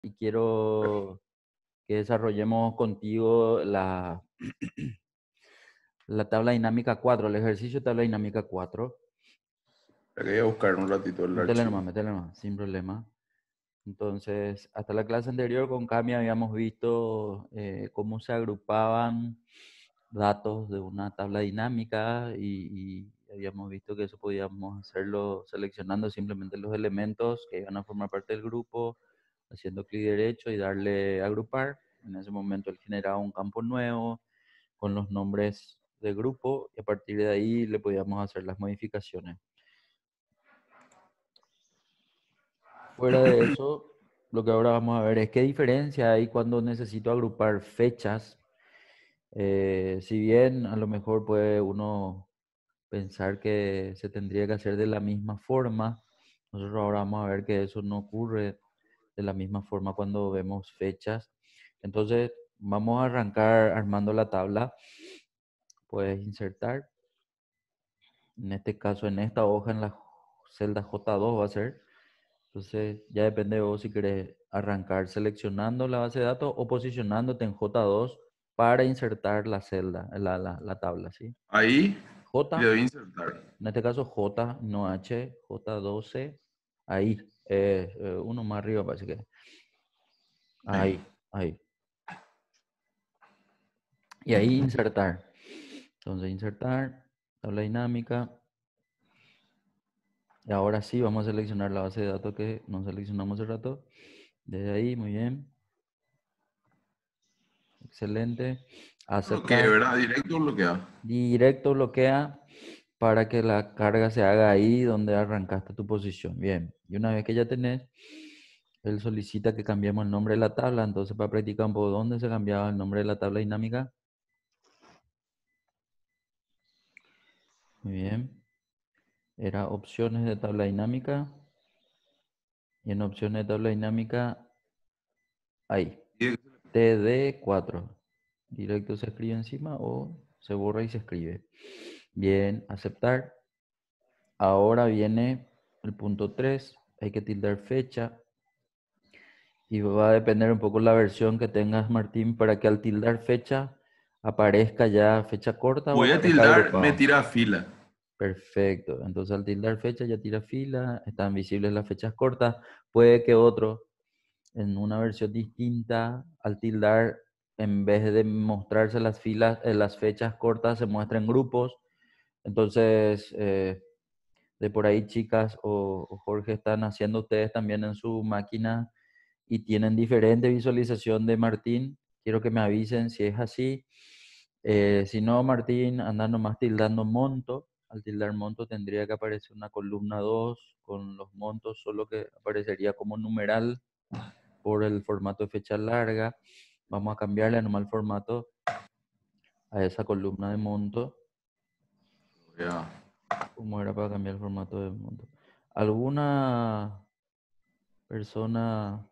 y quiero que desarrollemos contigo la tabla dinámica 4, el ejercicio de tabla dinámica 4. Pero que voy a buscar un ratito el archivo. Métele nomás, sin problema. Entonces, hasta la clase anterior con Cami habíamos visto cómo se agrupaban datos de una tabla dinámica y habíamos visto que eso podíamos hacerlo seleccionando simplemente los elementos que iban a formar parte del grupo, haciendo clic derecho y darle a agrupar. En ese momento él generaba un campo nuevo con los nombres del grupo y a partir de ahí le podíamos hacer las modificaciones. Fuera de eso, lo que ahora vamos a ver es qué diferencia hay cuando necesito agrupar fechas. Si bien a lo mejor puede uno pensar que se tendría que hacer de la misma forma, nosotros ahora vamos a ver que eso no ocurre de la misma forma cuando vemos fechas. Entonces, vamos a arrancar armando la tabla. Puedes insertar, en este caso en esta hoja, en la celda J2 va a ser. Entonces, ya depende de vos si querés arrancar seleccionando la base de datos o posicionándote en J2 para insertar la celda, la tabla, ¿sí? Ahí le J, doy a insertar. en este caso J, no H, J12, ahí, uno más arriba parece que, Ahí. ahí. Y ahí insertar. Entonces, insertar, tabla dinámica. Y ahora sí, vamos a seleccionar la base de datos que no seleccionamos hace rato. Desde ahí, muy bien. Excelente. Bloquea, Aceptar. ¿verdad? Directo bloquea. Directo bloquea para que la carga se haga ahí donde arrancaste tu posición. Bien. Y una vez que ya tenés, él solicita que cambiemos el nombre de la tabla. Entonces, para practicar un poco, ¿dónde se cambiaba el nombre de la tabla dinámica? Muy bien. Era opciones de tabla dinámica. Y en opciones de tabla dinámica, ahí. TD4. Directo se escribe encima o se borra y se escribe. Bien, aceptar. Ahora viene el punto 3. Hay que tildar fecha. Y va a depender un poco la versión que tengas, Martín, para que al tildar fecha aparezca ya fecha corta o Voy a aparezca tildar, me agrupado. tira a fila. Perfecto. Entonces al tildar fecha ya tira fila, están visibles las fechas cortas. Puede que otro en una versión distinta, al tildar, en vez de mostrarse las filas, las fechas cortas, se muestran grupos. Entonces, de por ahí, chicas o Jorge, están haciendo ustedes también en su máquina y tienen diferente visualización de Martín. Quiero que me avisen si es así. Si no, Martín, anda nomás tildando monto. Al tildar monto tendría que aparecer una columna 2 con los montos, solo que aparecería como numeral por el formato de fecha larga. Vamos a cambiarle nomás el formato a esa columna de monto. Ya. ¿Cómo era para cambiar el formato de monto? ¿Alguna persona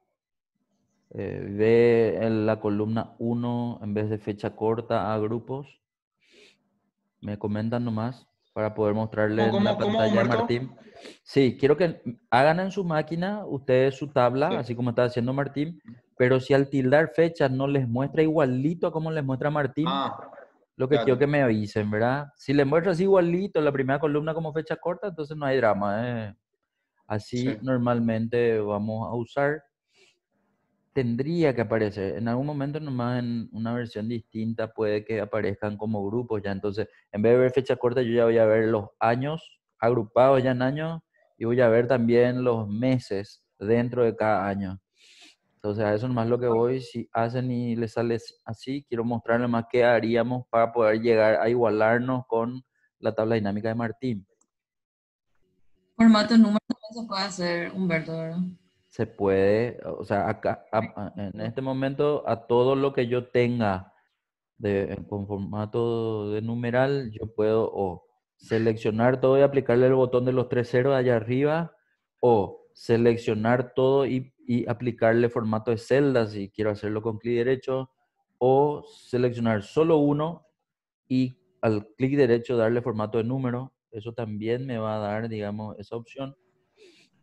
ve en la columna 1 en vez de fecha corta a grupos? Me comentan nomás para poder mostrarle ¿Cómo, en la cómo, cómo, pantalla de Humberto? Martín. Sí, quiero que hagan en su máquina ustedes su tabla, Sí. así como está haciendo Martín, pero si al tildar fechas no les muestra igualito a como les muestra Martín, Ah, lo que ya, quiero ya. que me avisen, ¿verdad? Si les muestra así igualito la primera columna como fecha corta, entonces no hay drama, ¿eh? Sí. Así normalmente vamos a usar. Tendría que aparecer. En algún momento nomás en una versión distinta puede que aparezcan como grupos ya. Entonces, en vez de ver fecha corta, yo ya voy a ver los años agrupados ya en años y voy a ver también los meses dentro de cada año. Entonces, a eso nomás lo que voy. Si hacen y les sale así, quiero mostrarles más qué haríamos para poder llegar a igualarnos con la tabla dinámica de Martín. Formato número también se puede hacer, Humberto, ¿verdad? Se puede, o sea, acá, en este momento, a todo lo que yo tenga con formato de numeral, yo puedo o seleccionar todo y aplicarle el botón de los tres ceros allá arriba, o seleccionar todo y aplicarle formato de celda si quiero hacerlo con clic derecho, o seleccionar solo uno y al clic derecho darle formato de número. Eso también me va a dar, digamos, esa opción.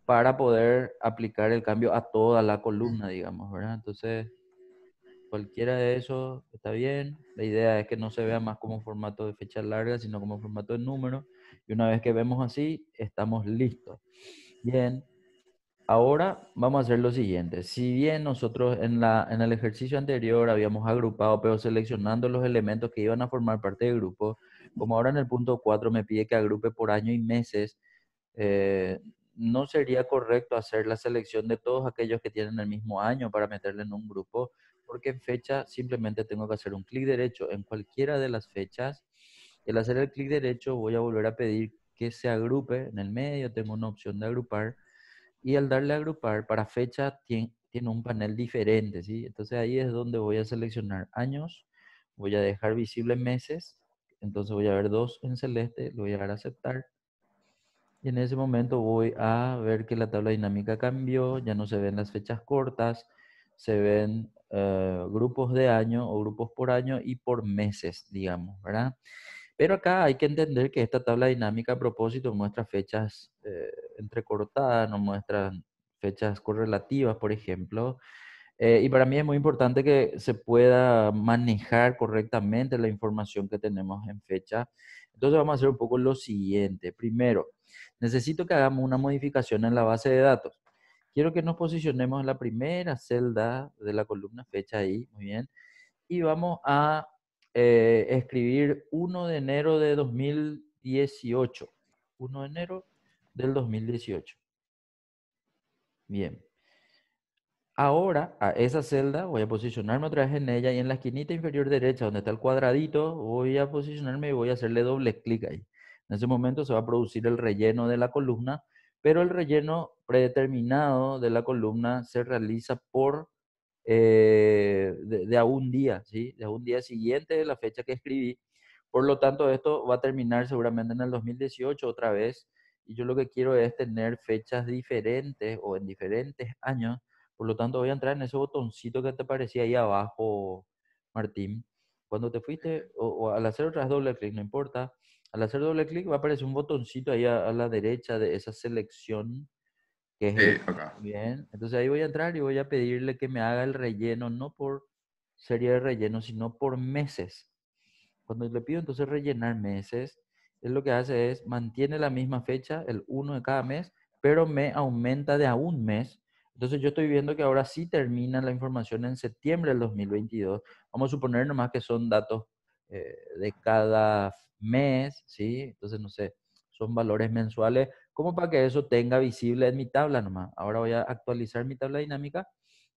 para poder aplicar el cambio a toda la columna, digamos, ¿verdad? Entonces, cualquiera de esos está bien. La idea es que no se vea más como formato de fecha larga, sino como formato de número. Y una vez que vemos así, estamos listos. Bien. Ahora vamos a hacer lo siguiente. Si bien nosotros en el ejercicio anterior habíamos agrupado, pero seleccionando los elementos que iban a formar parte del grupo, como ahora en el punto 4 me pide que agrupe por año y meses, eh, no sería correcto hacer la selección de todos aquellos que tienen el mismo año para meterle en un grupo, porque en fecha simplemente tengo que hacer un clic derecho en cualquiera de las fechas. Y al hacer el clic derecho voy a volver a pedir que se agrupe. En el medio tengo una opción de agrupar y al darle a agrupar para fecha tiene un panel diferente, ¿sí? Entonces ahí es donde voy a seleccionar años, voy a dejar visibles meses, entonces voy a ver dos en celeste, lo voy a dar a aceptar. Y en ese momento voy a ver que la tabla dinámica cambió, ya no se ven las fechas cortas, se ven grupos de año o grupos por año y por meses, digamos, ¿verdad? Pero acá hay que entender que esta tabla dinámica a propósito muestra fechas entrecortadas, no muestra fechas correlativas, por ejemplo. Y para mí es muy importante que se pueda manejar correctamente la información que tenemos en fecha. Entonces vamos a hacer un poco lo siguiente. Primero, necesito que hagamos una modificación en la base de datos. Quiero que nos posicionemos en la primera celda de la columna fecha ahí, muy bien. Y vamos a escribir 1 de enero de 2018. 1 de enero del 2018. Bien. Ahora, a esa celda voy a posicionarme otra vez en ella y en la esquinita inferior derecha, donde está el cuadradito, voy a posicionarme y voy a hacerle doble clic ahí. En ese momento se va a producir el relleno de la columna, pero el relleno predeterminado de la columna se realiza por de a un día, ¿sí? De a un día siguiente de la fecha que escribí. Por lo tanto, esto va a terminar seguramente en el 2018 otra vez. Y yo lo que quiero es tener fechas diferentes o en diferentes años. Por lo tanto, voy a entrar en ese botoncito que te aparecía ahí abajo, Martín. Cuando te fuiste, o al hacer otra vez doble clic, no importa. Al hacer doble clic va a aparecer un botoncito ahí a la derecha de esa selección que es el... Acá. Bien, entonces ahí voy a entrar y voy a pedirle que me haga el relleno, no por serie de relleno, sino por meses. Cuando le pido entonces rellenar meses, él lo que hace es mantiene la misma fecha, el 1 de cada mes, pero me aumenta de a un mes. Entonces yo estoy viendo que ahora sí termina la información en septiembre del 2022. Vamos a suponer nomás que son datos de cada mes, ¿sí? Entonces, no sé, son valores mensuales, como para que eso tenga visible en mi tabla nomás. Ahora voy a actualizar mi tabla dinámica.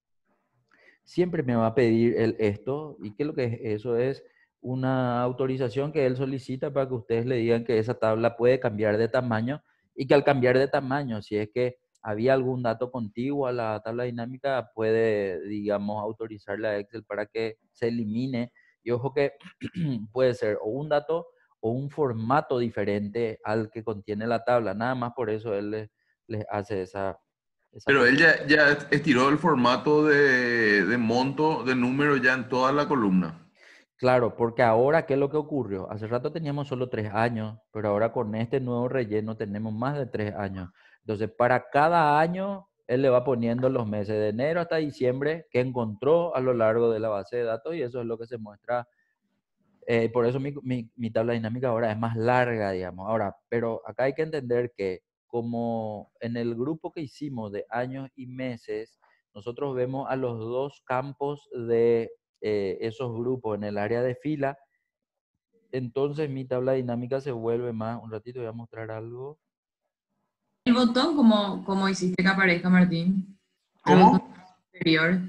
Siempre me va a pedir esto. ¿Y qué es lo que es eso? Es una autorización que él solicita para que ustedes le digan que esa tabla puede cambiar de tamaño y que al cambiar de tamaño, si es que había algún dato contiguo a la tabla dinámica, puede, digamos, autorizarle a Excel para que se elimine. Y ojo que puede ser o un dato o un formato diferente al que contiene la tabla. Nada más por eso él les hace esa Pero él posibilidad. ya estiró el formato de monto, de número ya en toda la columna. Claro, porque ahora, ¿qué es lo que ocurrió? Hace rato teníamos solo 3 años, pero ahora con este nuevo relleno tenemos más de 3 años. Entonces, para cada año, él le va poniendo los meses de enero hasta diciembre que encontró a lo largo de la base de datos y eso es lo que se muestra. Por eso mi tabla dinámica ahora es más larga, digamos. Ahora, pero acá hay que entender que como en el grupo que hicimos de años y meses, nosotros vemos a los dos campos de esos grupos en el área de fila, entonces mi tabla dinámica se vuelve más, un ratito voy a mostrar algo. El botón, como hiciste que aparezca, Martín. El botón ¿Cómo? superior.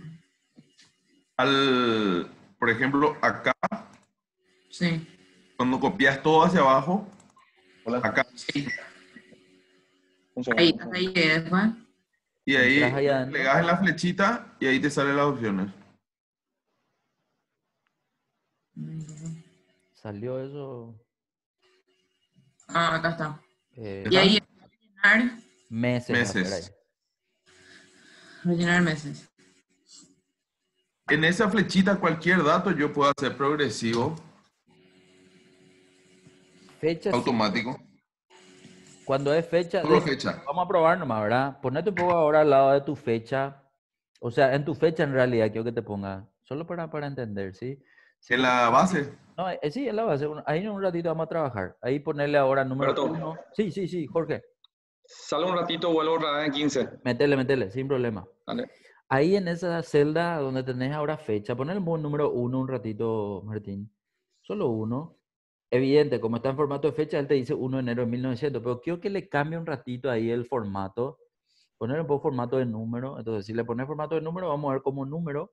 Por ejemplo, acá, Sí. cuando copias todo hacia abajo, Hola, acá, Sí. un Ahí, segundo. hasta ahí quedé después. y Entras ahí ahí le adentro. das en la flechita y ahí te salen las opciones. Salió eso. Ah, acá está. Y ¿Está? ahí rellenar, Meses va a ser ahí. Meses. rellenar meses. En esa flechita cualquier dato yo puedo hacer progresivo, Fecha sí. automático. Cuando es fecha, Solo fecha. vamos a probar nomás, ¿verdad? Ponete un poco ahora al lado de tu fecha. O sea, en tu fecha en realidad quiero que te ponga, solo para entender, ¿sí? Si En pones la base. no, sí, en la base. Ahí en un ratito vamos a trabajar. Ahí ponerle ahora número Roberto, 1. Sí, sí, sí, Jorge. sale un ratito, vuelvo otra vez en 15. Métele, sin problema. Vale. Ahí en esa celda donde tenés ahora fecha, ponle un número 1 un ratito, Martín. Solo uno. Evidente, como está en formato de fecha, él te dice 1 de enero de 1900, pero quiero que le cambie un ratito ahí el formato. Poner un poco formato de número. Entonces, si le pones formato de número, vamos a ver como número.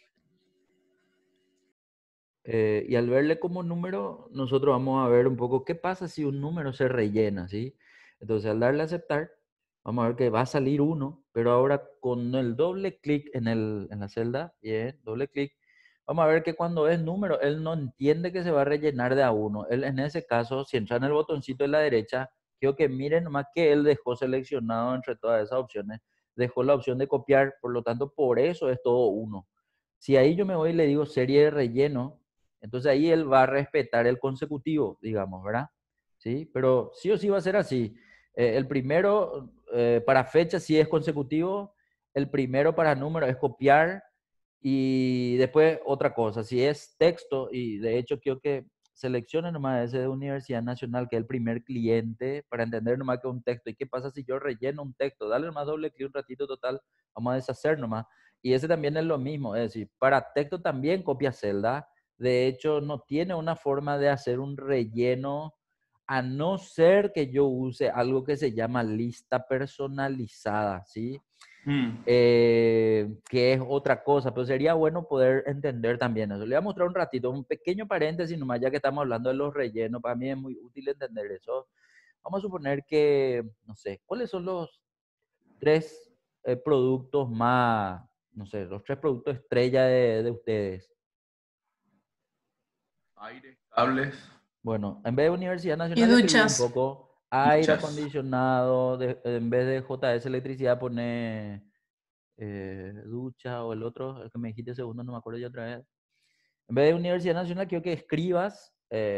Y al verle como número, nosotros vamos a ver un poco qué pasa si un número se rellena, ¿sí? Entonces, al darle a aceptar, vamos a ver que va a salir 1, pero ahora con el doble clic en la celda, bien, doble clic, vamos a ver que cuando es número, él no entiende que se va a rellenar de a 1. Él, en ese caso, si entra en el botoncito de la derecha, quiero que miren nomás que él dejó seleccionado entre todas esas opciones, dejó la opción de copiar, por lo tanto, por eso es todo 1. Si ahí yo me voy y le digo serie de relleno, entonces ahí él va a respetar el consecutivo, digamos, ¿verdad? ¿Sí? Pero sí o sí va a ser así. El primero para fecha sí es consecutivo, el primero para número es copiar y después otra cosa, si es texto, y de hecho quiero que seleccione nomás ese de Universidad Nacional, que es el primer cliente, para entender nomás que es un texto. ¿Y qué pasa si yo relleno un texto? Dale nomás doble clic un ratito total, vamos a deshacer nomás. Y ese también es lo mismo, es decir, para texto también copia celda. De hecho, no tiene una forma de hacer un relleno a no ser que yo use algo que se llama lista personalizada, ¿sí? Que es otra cosa, pero sería bueno poder entender también eso. Le voy a mostrar un ratito, un pequeño paréntesis nomás, ya que estamos hablando de los rellenos, para mí es muy útil entender eso. Vamos a suponer que, no sé, ¿cuáles son los tres productos más, no sé, los tres productos estrella de ustedes? Aire, cables, Bueno, en vez de Universidad Y Nacional, escribí un duchas. poco aire duchas. acondicionado, en vez de JS electricidad pone ducha o el otro, el que me dijiste segundo, no me acuerdo yo otra vez. En vez de Universidad Nacional, quiero que escribas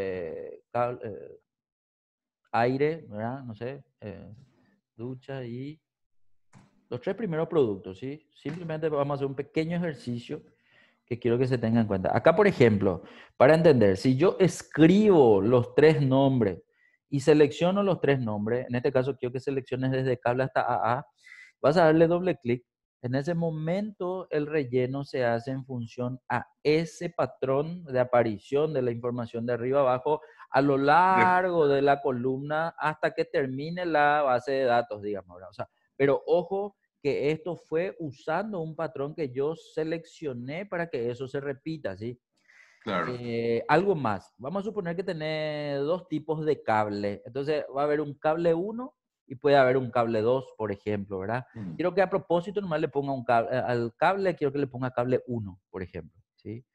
aire, ¿verdad? No sé, ducha y los tres primeros productos, ¿sí? Simplemente vamos a hacer un pequeño ejercicio que quiero que se tenga en cuenta. Acá, por ejemplo, para entender, si yo escribo los tres nombres y selecciono los tres nombres, en este caso quiero que selecciones desde cable hasta AA, vas a darle doble clic. En ese momento el relleno se hace en función a ese patrón de aparición de la información de arriba abajo a lo largo de la columna hasta que termine la base de datos, digamos, ¿verdad? O sea, pero ojo que esto fue usando un patrón que yo seleccioné para que eso se repita, ¿sí? Claro. Algo más. Vamos a suponer que tenés dos tipos de cable. Entonces va a haber un cable 1 y puede haber un cable 2, por ejemplo, ¿verdad? Quiero que a propósito nomás le ponga un cable, al cable quiero que le ponga cable 1, por ejemplo, ¿sí?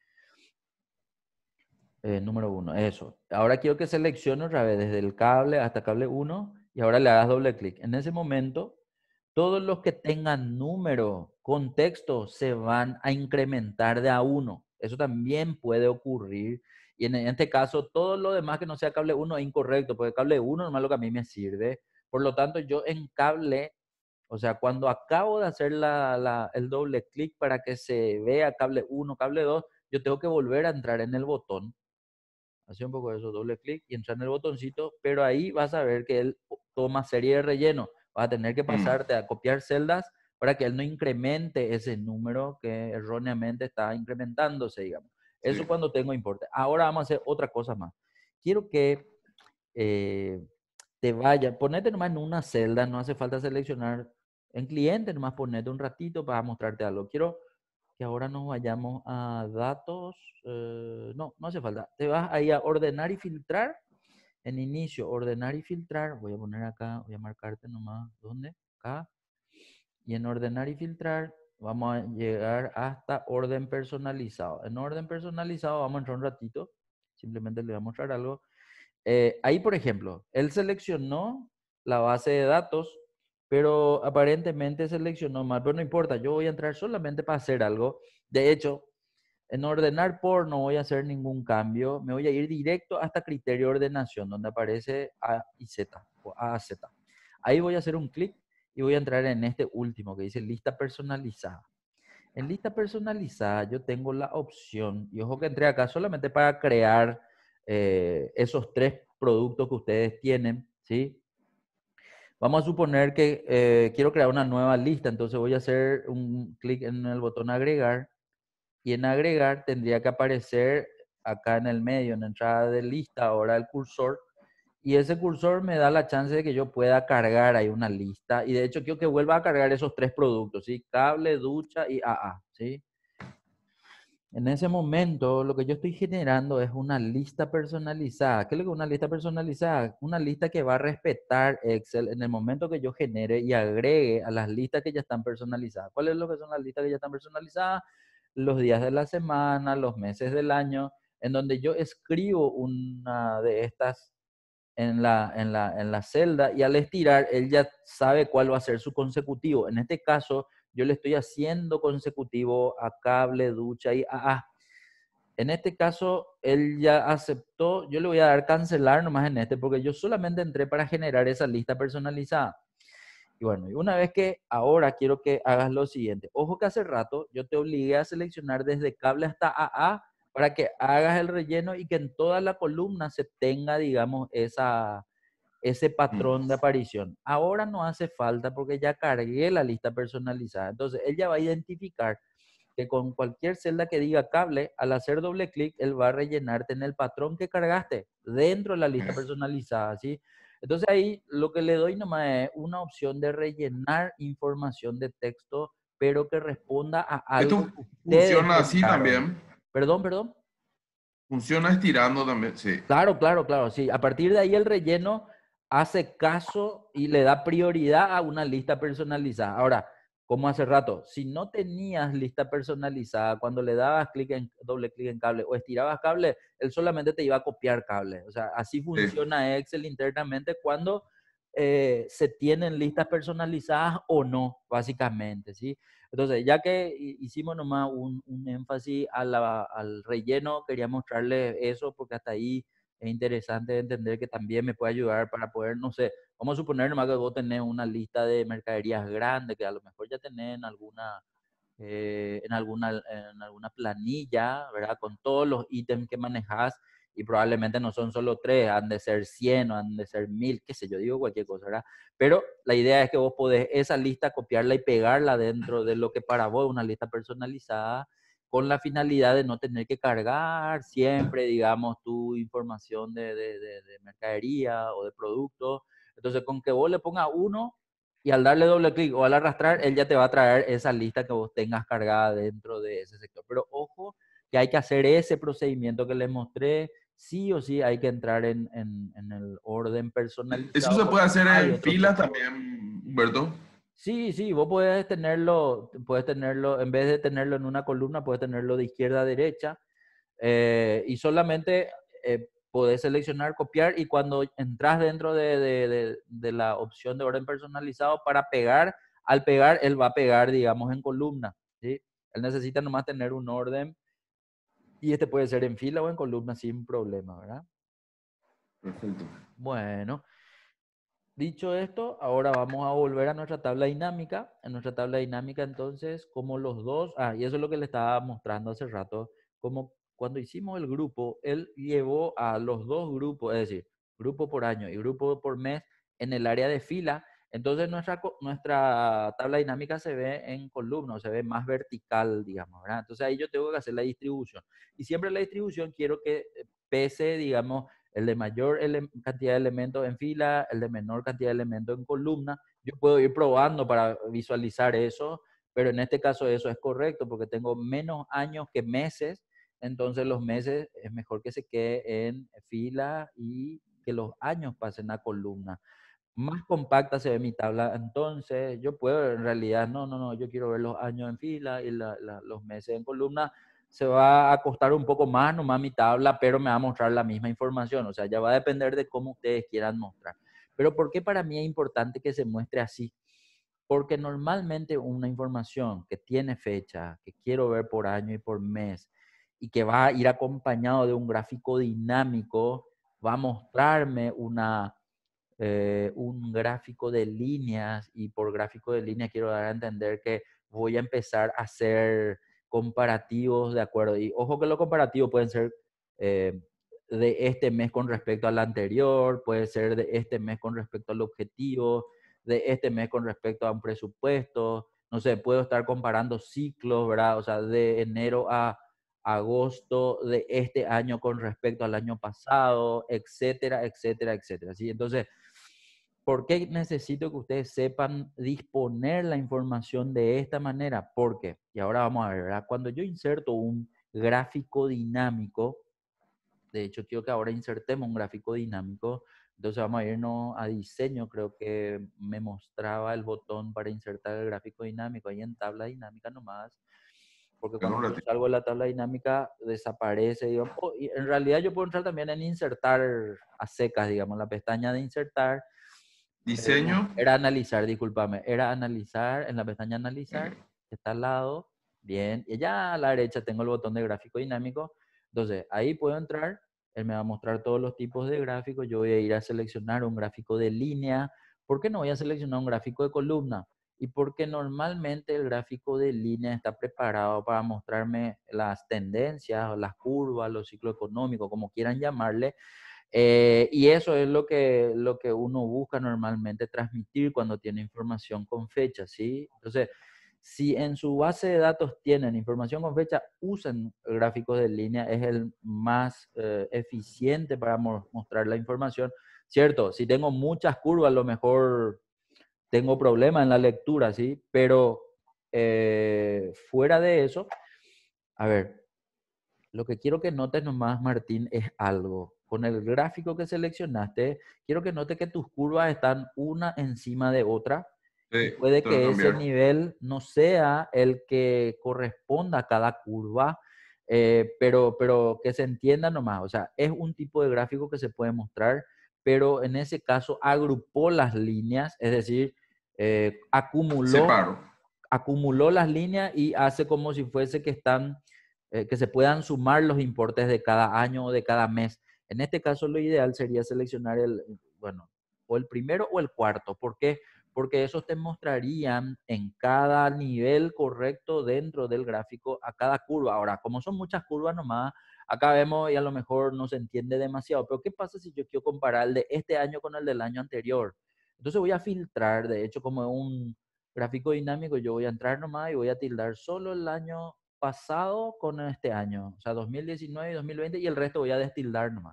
Número 1, eso. Ahora quiero que seleccione otra vez desde el cable hasta cable 1 y ahora le hagas doble clic. En ese momento, todos los que tengan número con texto se van a incrementar de a 1. Eso también puede ocurrir. Y en este caso, todo lo demás que no sea cable 1 es incorrecto, porque cable 1 nomás lo que a mí me sirve. Por lo tanto, yo en cable, o sea, cuando acabo de hacer el doble clic para que se vea cable 1, cable 2, yo tengo que volver a entrar en el botón. Hace un poco de eso, doble clic y entrar en el botoncito, pero ahí vas a ver que él toma serie de relleno. Vas a tener que pasarte a copiar celdas para que él no incremente ese número que erróneamente está incrementándose, digamos. Eso Sí. cuando tengo importe. Ahora vamos a hacer otra cosa más. Quiero que eh, te vaya, ponete nomás en una celda, no hace falta seleccionar en cliente, nomás ponete un ratito para mostrarte algo. Quiero que ahora nos vayamos a datos. No, no hace falta. Te vas ahí a ordenar y filtrar. En inicio, ordenar y filtrar. Voy a poner acá, voy a marcarte nomás. ¿Dónde? Acá. Y en ordenar y filtrar vamos a llegar hasta orden personalizado. En orden personalizado vamos a entrar un ratito. Simplemente le voy a mostrar algo. Ahí, por ejemplo, él seleccionó la base de datos, pero aparentemente seleccionó mal, pero no importa, yo voy a entrar solamente para hacer algo. De hecho, en ordenar por no voy a hacer ningún cambio, me voy a ir directo hasta criterio de ordenación, donde aparece A y Z, o A a Z. Ahí voy a hacer un clic y voy a entrar en este último que dice lista personalizada. En lista personalizada yo tengo la opción, y ojo que entré acá solamente para crear esos 3 productos que ustedes tienen, ¿sí? Vamos a suponer que quiero crear una nueva lista, entonces voy a hacer un clic en el botón agregar, y en agregar tendría que aparecer acá en el medio, en la entrada de lista, ahora el cursor, y ese cursor me da la chance de que yo pueda cargar ahí una lista, y de hecho quiero que vuelva a cargar esos 3 productos, ¿sí? Cable, ducha y AA, ¿sí? En ese momento, lo que yo estoy generando es una lista personalizada. ¿Qué es lo que es una lista personalizada? Una lista que va a respetar Excel en el momento que yo genere y agregue a las listas que ya están personalizadas. ¿Cuáles son lo que son las listas que ya están personalizadas? Los días de la semana, los meses del año, en donde yo escribo una de estas en la celda, y al estirar, él ya sabe cuál va a ser su consecutivo. En este caso, yo le estoy haciendo consecutivo a cable, ducha y AA. En este caso, él ya aceptó. Yo le voy a dar cancelar nomás en este, porque yo solamente entré para generar esa lista personalizada. Y bueno, y una vez que ahora quiero que hagas lo siguiente. Ojo que hace rato yo te obligué a seleccionar desde cable hasta AA para que hagas el relleno y que en toda la columna se tenga, digamos, ese patrón de aparición. Ahora no hace falta porque ya cargué la lista personalizada. Entonces, él ya va a identificar que con cualquier celda que diga cable, al hacer doble clic, él va a rellenarte en el patrón que cargaste dentro de la lista personalizada, ¿sí? Entonces ahí lo que le doy nomás es una opción de rellenar información de texto, pero que responda a algo Esto que ustedes funciona así pensaron. también. Perdón, perdón. Funciona estirando también, sí. Claro, claro, claro, sí. A partir de ahí el relleno hace caso y le da prioridad a una lista personalizada. Ahora, como hace rato, si no tenías lista personalizada, cuando le dabas doble clic en cable o estirabas cable, él solamente te iba a copiar cable. O sea, así Sí. funciona Excel internamente cuando se tienen listas personalizadas o no, básicamente, ¿sí? Entonces, ya que hicimos nomás un énfasis al relleno, quería mostrarles eso porque hasta ahí es interesante entender que también me puede ayudar para poder, no sé, vamos a suponer nomás que vos tenés una lista de mercaderías grande que a lo mejor ya tenés en alguna planilla, ¿verdad? Con todos los ítems que manejas, y probablemente no son solo 3, han de ser 100 o han de ser 1000, qué sé yo, digo cualquier cosa, ¿verdad? Pero la idea es que vos podés esa lista copiarla y pegarla dentro de lo que para vos es una lista personalizada, con la finalidad de no tener que cargar siempre, digamos, tu información de mercadería o de producto. Entonces, con que vos le pongas uno, y al darle doble clic o al arrastrar, él ya te va a traer esa lista que vos tengas cargada dentro de ese sector. Pero ojo que hay que hacer ese procedimiento que les mostré. Sí o sí hay que entrar en el orden Eso personalizado se puede porque hacer hay en otros filas sectores. también, Humberto. Sí, sí, vos puedes tenerlo, en vez de tenerlo en una columna, puedes tenerlo de izquierda a derecha, y solamente podés seleccionar copiar, y cuando entras dentro de la opción de orden personalizado para pegar, al pegar él va a pegar, digamos, en columna, ¿sí? Él necesita nomás tener un orden, y este puede ser en fila o en columna sin problema, ¿verdad? Perfecto. Bueno. Dicho esto, ahora vamos a volver a nuestra tabla dinámica. En nuestra tabla dinámica, entonces, como los dos, y eso es lo que le estaba mostrando hace rato, como cuando hicimos el grupo, él llevó a los dos grupos, es decir, grupo por año y grupo por mes en el área de fila. Entonces, nuestra tabla dinámica se ve en columna, se ve más vertical, digamos, ¿verdad? Entonces, ahí yo tengo que hacer la distribución. Y siempre la distribución quiero que pese, digamos, el de mayor cantidad de elementos en fila, el de menor cantidad de elementos en columna. Yo puedo ir probando para visualizar eso, pero en este caso eso es correcto porque tengo menos años que meses, entonces los meses es mejor que se quede en fila y que los años pasen a columna. Más compacta se ve mi tabla, entonces yo puedo en realidad, no, yo quiero ver los años en fila y los meses en columna. Se va a costar un poco más nomás mi tabla, pero me va a mostrar la misma información, o sea, ya va a depender de cómo ustedes quieran mostrar. Pero ¿por qué para mí es importante que se muestre así? Porque normalmente una información que tiene fecha, que quiero ver por año y por mes, y que va a ir acompañado de un gráfico dinámico, va a mostrarme un gráfico de líneas, y por gráfico de líneas quiero dar a entender que voy a empezar a hacer comparativos de acuerdo. Y ojo que los comparativos pueden ser de este mes con respecto al anterior, puede ser de este mes con respecto al objetivo, de este mes con respecto a un presupuesto. No sé, puedo estar comparando ciclos, ¿verdad? O sea, de enero a agosto de este año con respecto al año pasado, etcétera, etcétera, etcétera. ¿Sí? Entonces, ¿por qué necesito que ustedes sepan disponer la información de esta manera? Porque, y ahora vamos a ver, ¿verdad? Cuando yo inserto un gráfico dinámico, de hecho quiero que ahora insertemos un gráfico dinámico, entonces vamos a irnos a diseño, creo que me mostraba el botón para insertar el gráfico dinámico ahí en tabla dinámica nomás, porque Espera un cuando yo ratito. salgo de la tabla dinámica desaparece, digamos. Y en realidad yo puedo entrar también en insertar a secas, digamos, la pestaña de insertar. Diseño. Era analizar, discúlpame, era analizar, en la pestaña analizar, que está al lado, bien, y allá a la derecha tengo el botón de gráfico dinámico, entonces ahí puedo entrar, él me va a mostrar todos los tipos de gráficos, yo voy a ir a seleccionar un gráfico de línea. ¿Por qué no voy a seleccionar un gráfico de columna? Y porque normalmente el gráfico de línea está preparado para mostrarme las tendencias, las curvas, los ciclos económicos, como quieran llamarle. Y eso es lo que uno busca normalmente transmitir cuando tiene información con fecha, ¿sí? Entonces, si en su base de datos tienen información con fecha, usen gráficos de línea, es el más eficiente para mostrar la información. Cierto, si tengo muchas curvas, a lo mejor tengo problemas en la lectura, ¿sí? Pero fuera de eso, a ver, lo que quiero que notes nomás, Martín, es algo. Con el gráfico que seleccionaste, quiero que notes que tus curvas están una encima de otra y Sí, puede te voy a que ese cambiar. nivel no sea el que corresponda a cada curva, pero que se entienda nomás. O sea, es un tipo de gráfico que se puede mostrar, pero en ese caso agrupó las líneas, es decir, acumuló Separo. acumuló las líneas y hace como si fuese que están, que se puedan sumar los importes de cada año o de cada mes. En este caso, lo ideal sería seleccionar bueno, o el primero o el cuarto. ¿Por qué? Porque esos te mostrarían en cada nivel correcto dentro del gráfico a cada curva. Ahora, como son muchas curvas nomás, acá vemos y a lo mejor no se entiende demasiado, pero ¿qué pasa si yo quiero comparar el de este año con el del año anterior? Entonces voy a filtrar, de hecho, como un gráfico dinámico, yo voy a entrar nomás y voy a tildar solo el año pasado con este año, o sea, 2019 y 2020, y el resto voy a destildar nomás.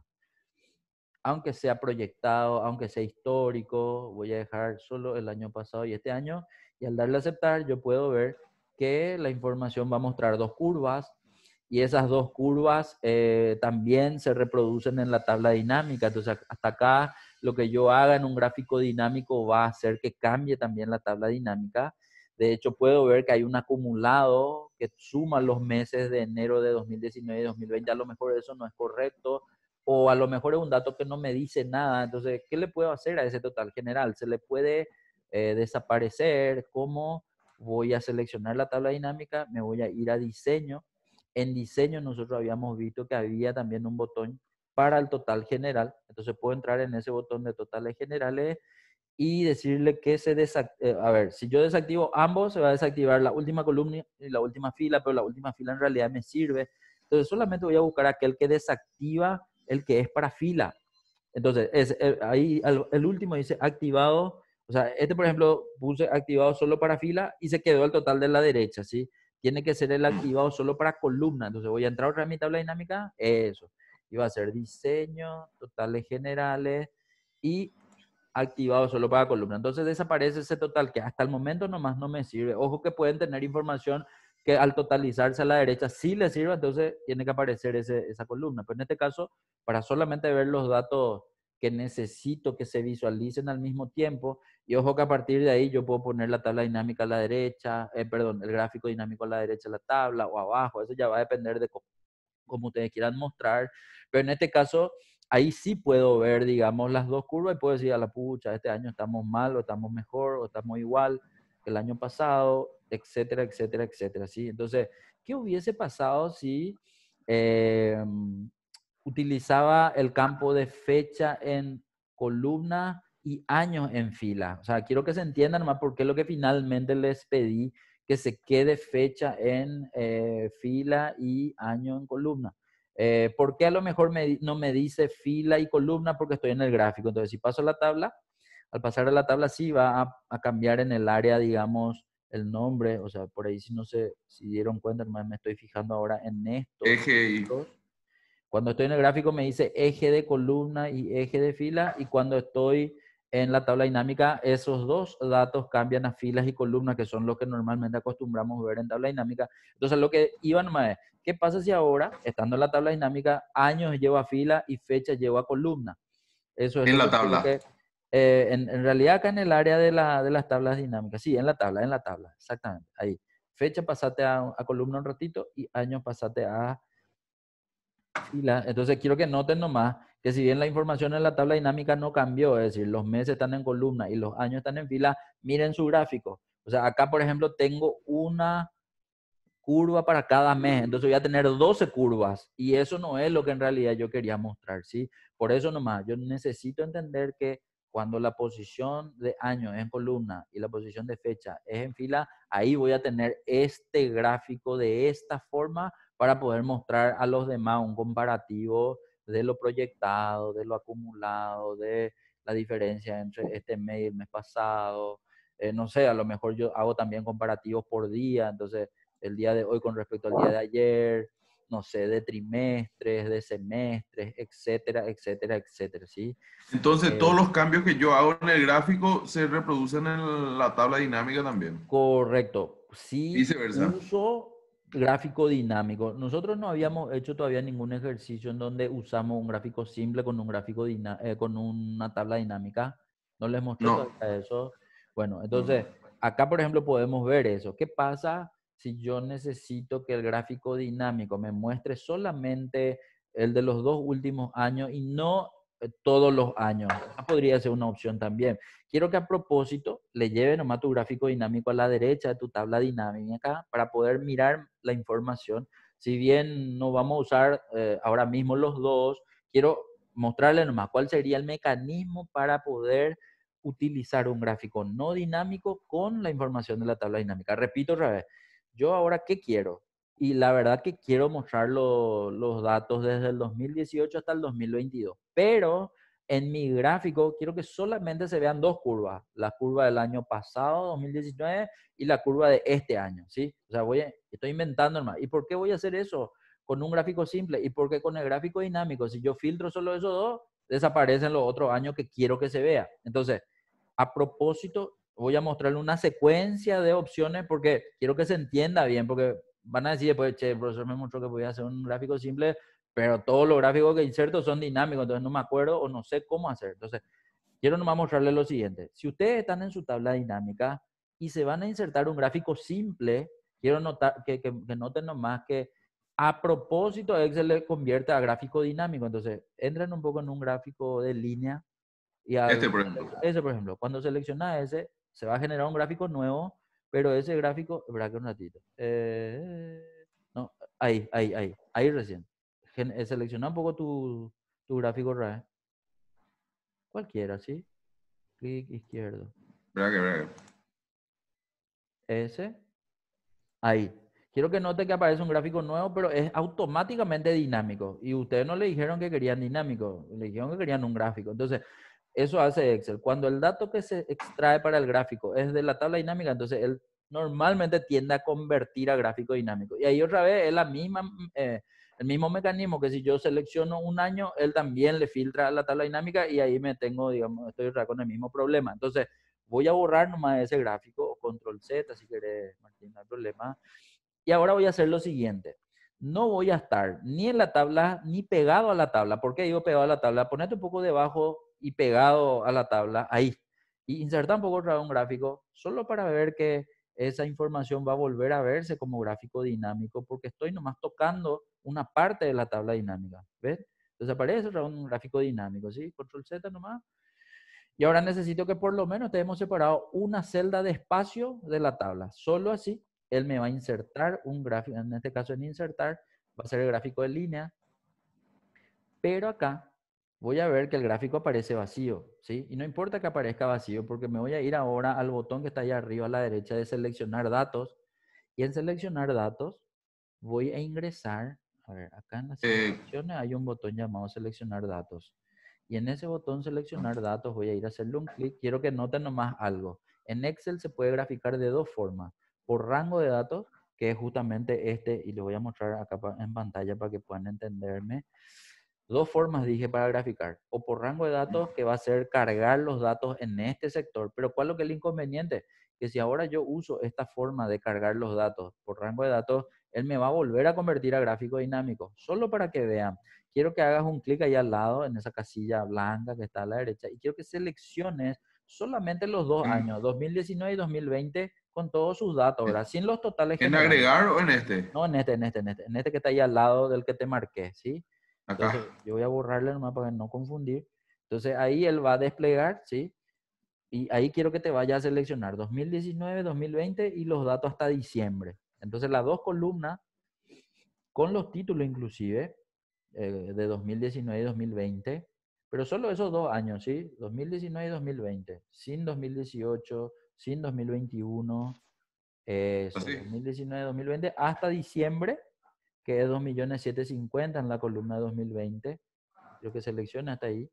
Aunque sea proyectado, aunque sea histórico, voy a dejar solo el año pasado y este año, y al darle a aceptar, yo puedo ver que la información va a mostrar dos curvas, y esas dos curvas también se reproducen en la tabla dinámica. Entonces, hasta acá lo que yo haga en un gráfico dinámico va a hacer que cambie también la tabla dinámica. De hecho, puedo ver que hay un acumulado que suma los meses de enero de 2019 y 2020. A lo mejor eso no es correcto, o a lo mejor es un dato que no me dice nada. Entonces, ¿qué le puedo hacer a ese total general? Se le puede desaparecer. ¿Cómo? Voy a seleccionar la tabla dinámica, me voy a ir a diseño. En diseño nosotros habíamos visto que había también un botón para el total general. Entonces puedo entrar en ese botón de totales generales y decirle que se desactive. A ver, si yo desactivo ambos, se va a desactivar la última columna y la última fila, pero la última fila en realidad me sirve. Entonces solamente voy a buscar aquel que desactiva el que es para fila. Entonces, ahí el último dice activado. O sea, este, por ejemplo, puse activado solo para fila y se quedó el total de la derecha, ¿sí? Tiene que ser el activado solo para columna. Entonces voy a entrar otra vez a mi tabla dinámica. Eso. Y va a ser diseño, totales generales y activado solo para columna. Entonces desaparece ese total que hasta el momento nomás no me sirve. Ojo que pueden tener información que al totalizarse a la derecha sí les sirve, entonces tiene que aparecer esa columna. Pero en este caso, para solamente ver los datos que necesito que se visualicen al mismo tiempo, y ojo que a partir de ahí yo puedo poner la tabla dinámica a la derecha, perdón, el gráfico dinámico a la derecha de la tabla o abajo, eso ya va a depender de como ustedes quieran mostrar, pero en este caso, ahí sí puedo ver, digamos, las dos curvas y puedo decir a la pucha, este año estamos mal o estamos mejor o estamos igual que el año pasado, etcétera, etcétera, etcétera, ¿sí? Entonces, ¿qué hubiese pasado si utilizaba el campo de fecha en columna y años en fila. O sea, quiero que se entienda nomás por qué es lo que finalmente les pedí, que se quede fecha en fila y año en columna. ¿Por qué a lo mejor no me dice fila y columna? Porque estoy en el gráfico. Entonces, si paso la tabla, al pasar a la tabla sí va a cambiar en el área, digamos, el nombre. O sea, por ahí si no sé si dieron cuenta, nomás me estoy fijando ahora en estos. Eje y... Cuando estoy en el gráfico me dice eje de columna y eje de fila, y cuando estoy en la tabla dinámica, esos dos datos cambian a filas y columnas, que son los que normalmente acostumbramos ver en tabla dinámica. Entonces, lo que iba nomás es, ¿qué pasa si ahora, estando en la tabla dinámica, años llevo a fila y fecha llevo a columna? Eso es En lo la que quiero tabla. que... en realidad acá en el área de las tablas dinámicas, sí, en la tabla, exactamente, ahí. Fecha pasate a columna un ratito y años pasate a fila. Entonces quiero que noten nomás que si bien la información en la tabla dinámica no cambió, es decir, los meses están en columna y los años están en fila, miren su gráfico. O sea, acá por ejemplo tengo una curva para cada mes, entonces voy a tener 12 curvas y eso no es lo que en realidad yo quería mostrar, ¿sí? Por eso nomás, yo necesito entender que cuando la posición de año es en columna y la posición de fecha es en fila, ahí voy a tener este gráfico de esta forma para poder mostrar a los demás un comparativo de lo proyectado, de lo acumulado, de la diferencia entre este mes y el mes pasado. No sé, a lo mejor yo hago también comparativos por día, entonces el día de hoy con respecto al día de ayer, no sé, de trimestres, de semestres, etcétera, etcétera, etcétera, ¿sí? Entonces, todos Eh, los cambios que yo hago en el gráfico se reproducen en la tabla dinámica también. Correcto. Sí Viceversa. uso gráfico dinámico. Nosotros no habíamos hecho todavía ningún ejercicio en donde usamos un gráfico simple con un gráfico con una tabla dinámica. No les mostré No. todavía eso. Bueno, No. entonces acá por ejemplo podemos ver eso. ¿Qué pasa si yo necesito que el gráfico dinámico me muestre solamente el de los 2 últimos años y no todos los años? Esa podría ser una opción también. Quiero que a propósito le lleve nomás tu gráfico dinámico a la derecha de tu tabla dinámica para poder mirar la información. Si bien no vamos a usar ahora mismo los dos, quiero mostrarle nomás cuál sería el mecanismo para poder utilizar un gráfico no dinámico con la información de la tabla dinámica. Repito otra vez, yo ahora, ¿qué quiero? Y la verdad que quiero mostrar los datos desde el 2018 hasta el 2022, pero en mi gráfico quiero que solamente se vean dos curvas, la curva del año pasado, 2019, y la curva de este año, ¿sí? O sea, estoy inventando nomás. ¿Y por qué voy a hacer eso con un gráfico simple? ¿Y por qué con el gráfico dinámico? Si yo filtro solo esos dos, desaparecen los otros años que quiero que se vea. Entonces, a propósito, voy a mostrarle una secuencia de opciones porque quiero que se entienda bien, porque van a decir después, che, el profesor me mostró que voy a hacer un gráfico simple, pero todos los gráficos que inserto son dinámicos, entonces no me acuerdo o no sé cómo hacer. Entonces, quiero nomás mostrarles lo siguiente. Si ustedes están en su tabla dinámica y se van a insertar un gráfico simple, quiero notar que noten nomás que a propósito Excel le convierte a gráfico dinámico. Entonces, entren un poco en un gráfico de línea y Este, por ejemplo. ese, por ejemplo, cuando selecciona ese, se va a generar un gráfico nuevo, pero ese gráfico, espera que un ratito. No, ahí recién. Selecciona un poco tu gráfico RAE. Cualquiera, ¿sí? Clic izquierdo. Verá. Ese. Ahí. Quiero que note que aparece un gráfico nuevo, pero es automáticamente dinámico. Y ustedes no le dijeron que querían dinámico, le dijeron que querían un gráfico. Entonces, eso hace Excel. Cuando el dato que se extrae para el gráfico es de la tabla dinámica, entonces él normalmente tiende a convertir a gráfico dinámico. Y ahí otra vez es el mismo mecanismo que si yo selecciono un año, él también le filtra a la tabla dinámica y ahí me tengo, digamos, estoy con el mismo problema. Entonces, voy a borrar nomás ese gráfico, control Z si querés, Martín, no hay problema. Y ahora voy a hacer lo siguiente. No voy a estar ni en la tabla ni pegado a la tabla. ¿Por qué digo pegado a la tabla? Ponete un poco debajo y pegado a la tabla, ahí. Y inserta un poco otra vez un gráfico, solo para ver que esa información va a volver a verse como gráfico dinámico, porque estoy nomás tocando una parte de la tabla dinámica. ¿Ves? Entonces aparece otra vez un gráfico dinámico, ¿sí? Control Z nomás. Y ahora necesito que por lo menos tenemos separado una celda de espacio de la tabla. Solo así, él me va a insertar un gráfico, en este caso en insertar, va a ser el gráfico de línea. Pero acá voy a ver que el gráfico aparece vacío, ¿sí? Y no importa que aparezca vacío, porque me voy a ir ahora al botón que está ahí arriba a la derecha de seleccionar datos. Y en seleccionar datos voy a ingresar, a ver, acá en las Eh, opciones hay un botón llamado seleccionar datos. Y en ese botón seleccionar datos voy a ir a hacerle un clic. Quiero que noten nomás algo. En Excel se puede graficar de dos formas. Por rango de datos, que es justamente este, y lo voy a mostrar acá en pantalla para que puedan entenderme. Dos formas dije para graficar. O por rango de datos, que va a ser cargar los datos en este sector. Pero ¿cuál es lo que es el inconveniente? Que si ahora yo uso esta forma de cargar los datos por rango de datos, él me va a volver a convertir a gráfico dinámico. Solo para que vean. Quiero que hagas un clic ahí al lado, en esa casilla blanca que está a la derecha, y quiero que selecciones solamente los 2 años, 2019 y 2020, con todos sus datos, ¿verdad? Sin los totales ¿En generales. agregar o en este? No, en este que está ahí al lado del que te marqué, ¿sí? Acá. Entonces, yo voy a borrarle nomás para no confundir. Entonces, ahí él va a desplegar, ¿sí? Y ahí quiero que te vaya a seleccionar 2019, 2020 y los datos hasta diciembre. Entonces, las dos columnas, con los títulos inclusive, de 2019 y 2020, pero solo esos 2 años, ¿sí? 2019 y 2020, sin 2018, sin 2021, eso, Así. 2019, 2020, hasta diciembre, que es 2.750.000 en la columna de 2020. Creo que seleccione hasta ahí,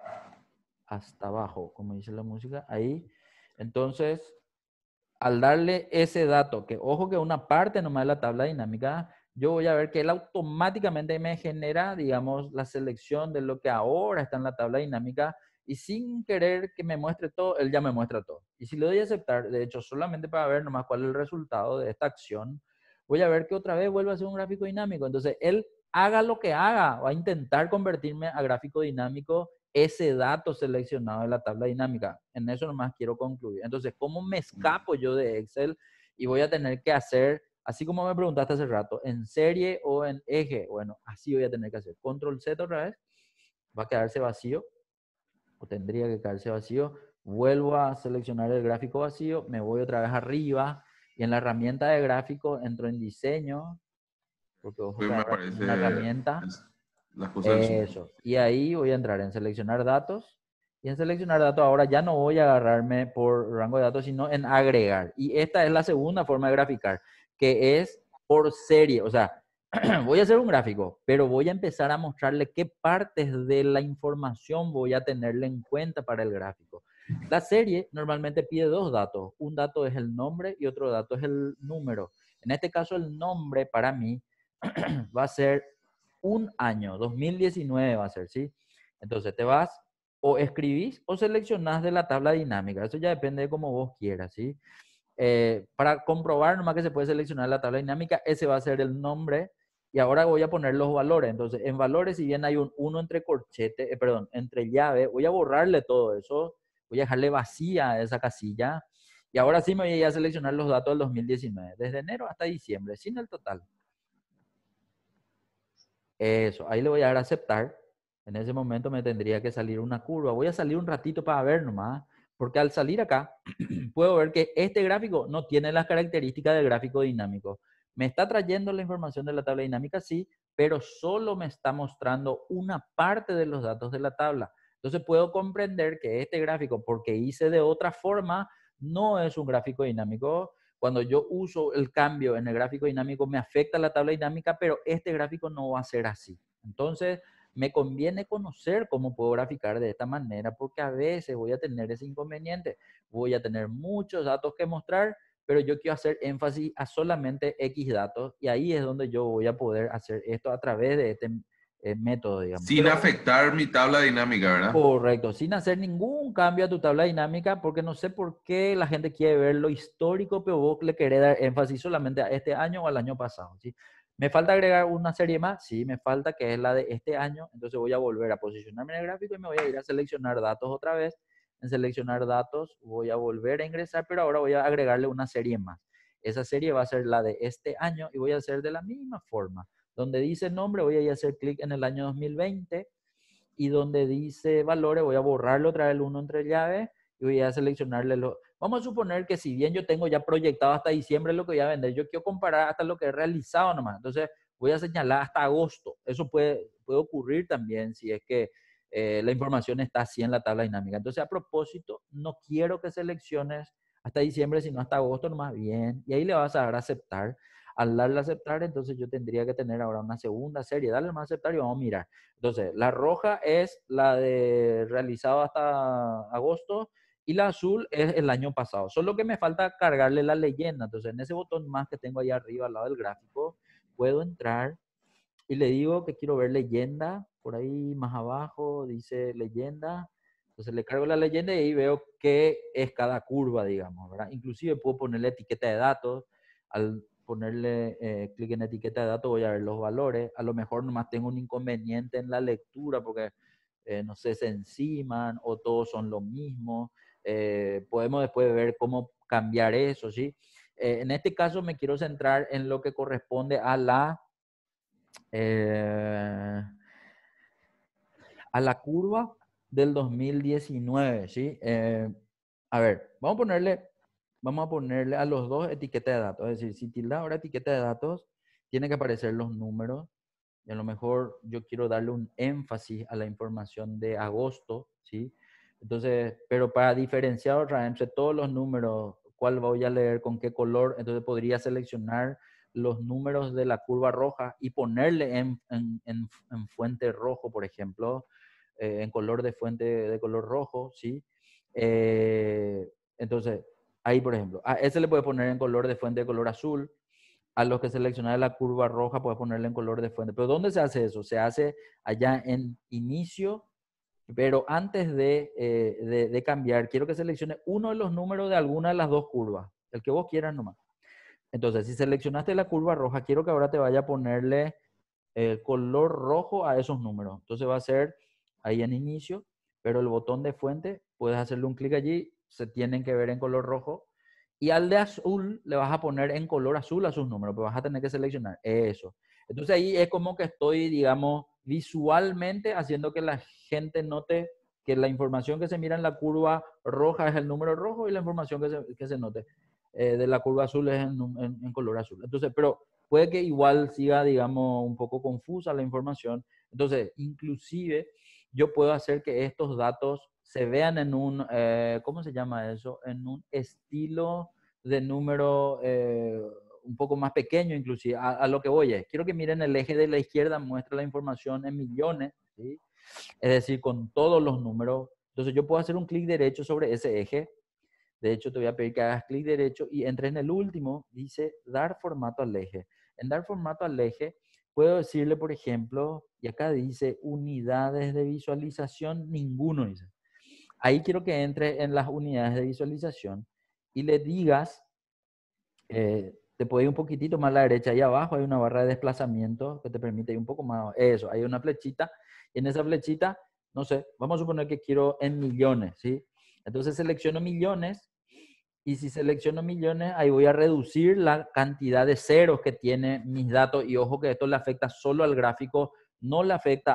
hasta abajo, como dice la música, ahí. Entonces, al darle ese dato, que ojo que una parte nomás de la tabla dinámica, yo voy a ver que él automáticamente me genera, digamos, la selección de lo que ahora está en la tabla dinámica, y sin querer que me muestre todo, él ya me muestra todo. Y si le doy a aceptar, de hecho, solamente para ver nomás cuál es el resultado de esta acción, voy a ver que otra vez vuelve a ser un gráfico dinámico. Entonces, él haga lo que haga, va a intentar convertirme a gráfico dinámico ese dato seleccionado de la tabla dinámica. En eso nomás quiero concluir. Entonces, ¿cómo me escapo yo de Excel y voy a tener que hacer, así como me preguntaste hace rato, en serie o en eje? Bueno, así voy a tener que hacer. Control Z otra vez, va a quedarse vacío, o tendría que quedarse vacío. Vuelvo a seleccionar el gráfico vacío, me voy otra vez arriba y en la herramienta de gráfico entro en diseño, porque ojo Pues que me ahora es una aparece herramienta. las cosas del zoom. Eso. Y ahí voy a entrar en seleccionar datos. Y en seleccionar datos ahora ya no voy a agarrarme por rango de datos, sino en agregar. Y esta es la segunda forma de graficar, que es por serie. O sea, voy a hacer un gráfico, pero voy a empezar a mostrarle qué partes de la información voy a tenerle en cuenta para el gráfico. La serie normalmente pide dos datos. Un dato es el nombre y otro dato es el número. En este caso, el nombre para mí va a ser un año, 2019 va a ser, ¿sí? Entonces te vas o escribís o seleccionás de la tabla dinámica. Eso ya depende de cómo vos quieras, ¿sí? Para comprobar nomás que se puede seleccionar la tabla dinámica, ese va a ser el nombre. Y ahora voy a poner los valores. Entonces, en valores, si bien hay un 1 entre corchete, perdón, entre llave, voy a borrarle todo eso. Voy a dejarle vacía esa casilla. Y ahora sí me voy a seleccionar los datos del 2019, desde enero hasta diciembre, sin el total. Eso, ahí le voy a dar a aceptar. En ese momento me tendría que salir una curva. Voy a salir un ratito para ver nomás, porque al salir acá puedo ver que este gráfico no tiene las características del gráfico dinámico. Me está trayendo la información de la tabla dinámica, sí, pero solo me está mostrando una parte de los datos de la tabla. Entonces puedo comprender que este gráfico, porque hice de otra forma, no es un gráfico dinámico. Cuando yo uso el cambio en el gráfico dinámico, me afecta la tabla dinámica, pero este gráfico no va a ser así. Entonces, me conviene conocer cómo puedo graficar de esta manera, porque a veces voy a tener ese inconveniente. Voy a tener muchos datos que mostrar, pero yo quiero hacer énfasis a solamente X datos, y ahí es donde yo voy a poder hacer esto a través de este método, digamos. Sin afectar mi tabla dinámica, ¿verdad? Correcto, sin hacer ningún cambio a tu tabla dinámica, porque no sé por qué la gente quiere ver lo histórico, pero vos le querés dar énfasis solamente a este año o al año pasado, ¿sí? ¿Me falta agregar una serie más? Sí, me falta, que es la de este año. Entonces voy a volver a posicionarme en el gráfico y me voy a ir a seleccionar datos otra vez. En seleccionar datos voy a volver a ingresar, pero ahora voy a agregarle una serie más. Esa serie va a ser la de este año y voy a hacer de la misma forma. Donde dice nombre, voy a ir a hacer clic en el año 2020. Y donde dice valores, voy a borrarlo otra vez el 1 entre llaves y voy a seleccionarle lo. Vamos a suponer que si bien yo tengo ya proyectado hasta diciembre lo que voy a vender, yo quiero comparar hasta lo que he realizado nomás. Entonces voy a señalar hasta agosto. Eso puede ocurrir también si es que la información está así en la tabla dinámica. Entonces, a propósito, no quiero que selecciones hasta diciembre, sino hasta agosto nomás, bien. Y ahí le vas a dar a aceptar. Al darle a aceptar, entonces yo tendría que tener ahora una segunda serie. Dale más a aceptar y vamos a mirar. Entonces, la roja es la de realizado hasta agosto y la azul es el año pasado. Solo que me falta cargarle la leyenda. Entonces, en ese botón más que tengo ahí arriba al lado del gráfico, puedo entrar y le digo que quiero ver leyenda. Por ahí más abajo dice leyenda. Entonces le cargo la leyenda y ahí veo qué es cada curva, digamos, ¿verdad? Inclusive puedo ponerle etiqueta de datos. Al ponerle clic en etiqueta de datos voy a ver los valores. A lo mejor nomás tengo un inconveniente en la lectura porque, no sé, se enciman o todos son lo mismo. Podemos después ver cómo cambiar eso, ¿sí? En este caso me quiero centrar en lo que corresponde eh, a la curva del 2019, ¿sí? A ver, vamos a ponerle a los dos etiqueta de datos. Es decir, si tilda ahora etiqueta de datos, tiene que aparecer los números. Y a lo mejor yo quiero darle un énfasis a la información de agosto, ¿sí? Entonces, pero para diferenciar otra vez entre todos los números, cuál voy a leer con qué color, entonces podría seleccionar los números de la curva roja y ponerle en fuente rojo, por ejemplo, en color de fuente de color rojo, ¿sí? Entonces, ahí, por ejemplo, a ese le puede poner en color de fuente de color azul. A los que seleccionar la curva roja, puedes ponerle en color de fuente. Pero ¿dónde se hace eso? Se hace allá en inicio, pero antes de cambiar, quiero que seleccione uno de los números de alguna de las dos curvas, el que vos quieras nomás. Entonces, si seleccionaste la curva roja, quiero que ahora te vaya a ponerle el color rojo a esos números. Entonces va a ser ahí en inicio, pero el botón de fuente, puedes hacerle un clic allí, se tienen que ver en color rojo. Y al de azul le vas a poner en color azul a sus números, pero vas a tener que seleccionar eso. Entonces ahí es como que estoy, digamos, visualmente haciendo que la gente note que la información que se mira en la curva roja es el número rojo y la información que se note de la curva azul es en color azul. Entonces, pero puede que igual siga, digamos, un poco confusa la información. Entonces, inclusive yo puedo hacer que estos datos se vean en un, ¿cómo se llama eso? En un estilo de número un poco más pequeño, inclusive. A lo que voy es, quiero que miren el eje de la izquierda, muestra la información en millones, ¿sí? Es decir, con todos los números. Entonces yo puedo hacer un clic derecho sobre ese eje. De hecho, te voy a pedir que hagas clic derecho y entres en el último, dice dar formato al eje. En dar formato al eje, puedo decirle, por ejemplo, y acá dice unidades de visualización, ninguno dice. Ahí quiero que entre en las unidades de visualización y le digas, te puede ir un poquitito más a la derecha, ahí abajo hay una barra de desplazamiento que te permite ir un poco más, eso, hay una flechita, y en esa flechita, no sé, vamos a suponer que quiero en millones, ¿sí? Entonces selecciono millones, y si selecciono millones, ahí voy a reducir la cantidad de ceros que tiene mis datos, y ojo que esto le afecta solo al gráfico, no le afecta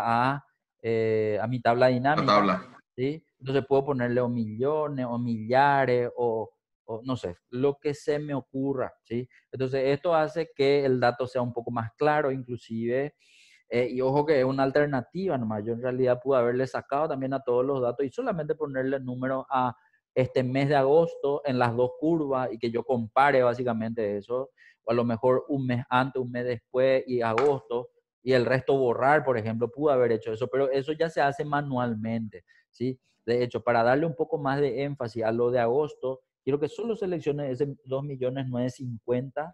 a mi tabla La dinámica, tabla. ¿sí? Entonces puedo ponerle o millones, o millares, o no sé, lo que se me ocurra, ¿sí? Entonces esto hace que el dato sea un poco más claro, inclusive, y ojo que es una alternativa nomás. Yo en realidad pude haberle sacado también a todos los datos y solamente ponerle números a este mes de agosto en las dos curvas y que yo compare básicamente eso. O a lo mejor un mes antes, un mes después y agosto y el resto borrar, por ejemplo, pude haber hecho eso, pero eso ya se hace manualmente, ¿sí? De hecho, para darle un poco más de énfasis a lo de agosto, quiero que solo seleccione ese 2.950.000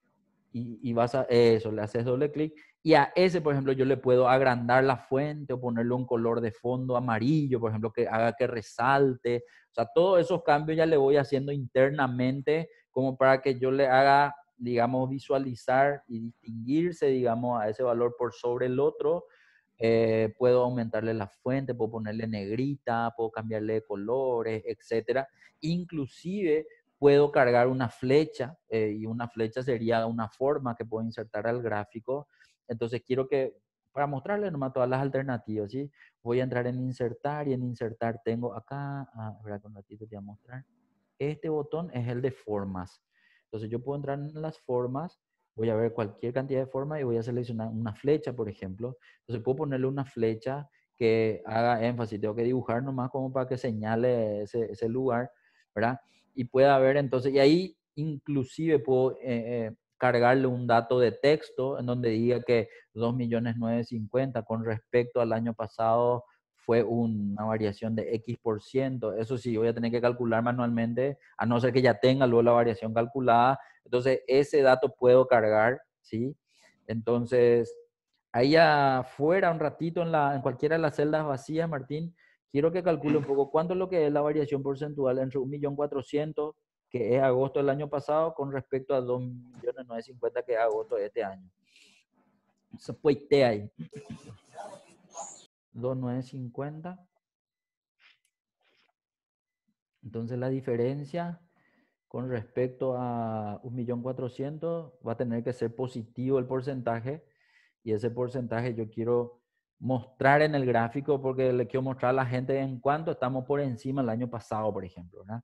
y vas a eso, le haces doble clic y a ese, por ejemplo, yo le puedo agrandar la fuente o ponerle un color de fondo amarillo, por ejemplo, que haga que resalte. O sea, todos esos cambios ya le voy haciendo internamente como para que yo le haga, digamos, visualizar y distinguirse, digamos, a ese valor por sobre el otro. Puedo aumentarle la fuente, puedo ponerle negrita, puedo cambiarle de colores, etcétera. Inclusive puedo cargar una flecha y una flecha sería una forma que puedo insertar al gráfico. Entonces quiero que, para mostrarle nomás todas las alternativas, ¿sí? Voy a entrar en insertar y en insertar tengo acá, verá, con ratito te voy a mostrar. Este botón es el de formas. Entonces yo puedo entrar en las formas, voy a ver cualquier cantidad de formas y voy a seleccionar una flecha, por ejemplo. Entonces puedo ponerle una flecha que haga énfasis, tengo que dibujar nomás como para que señale ese lugar, ¿verdad? Y pueda ver entonces, y ahí inclusive puedo cargarle un dato de texto en donde diga que 2.950.000 con respecto al año pasado fue una variación de X%. Eso sí, voy a tener que calcular manualmente, a no ser que ya tenga luego la variación calculada. Entonces, ese dato puedo cargar, ¿sí? Entonces, ahí afuera un ratito en cualquiera de las celdas vacías, Martín, quiero que calcule un poco cuánto es lo que es la variación porcentual entre 1.400.000, que es agosto del año pasado, con respecto a 2.950.000, que es agosto de este año. Eso pues ahí. 2.950. Entonces la diferencia con respecto a 1.400.000 va a tener que ser positivo el porcentaje, y ese porcentaje yo quiero mostrar en el gráfico porque le quiero mostrar a la gente en cuánto estamos por encima del año pasado, por ejemplo, ¿verdad?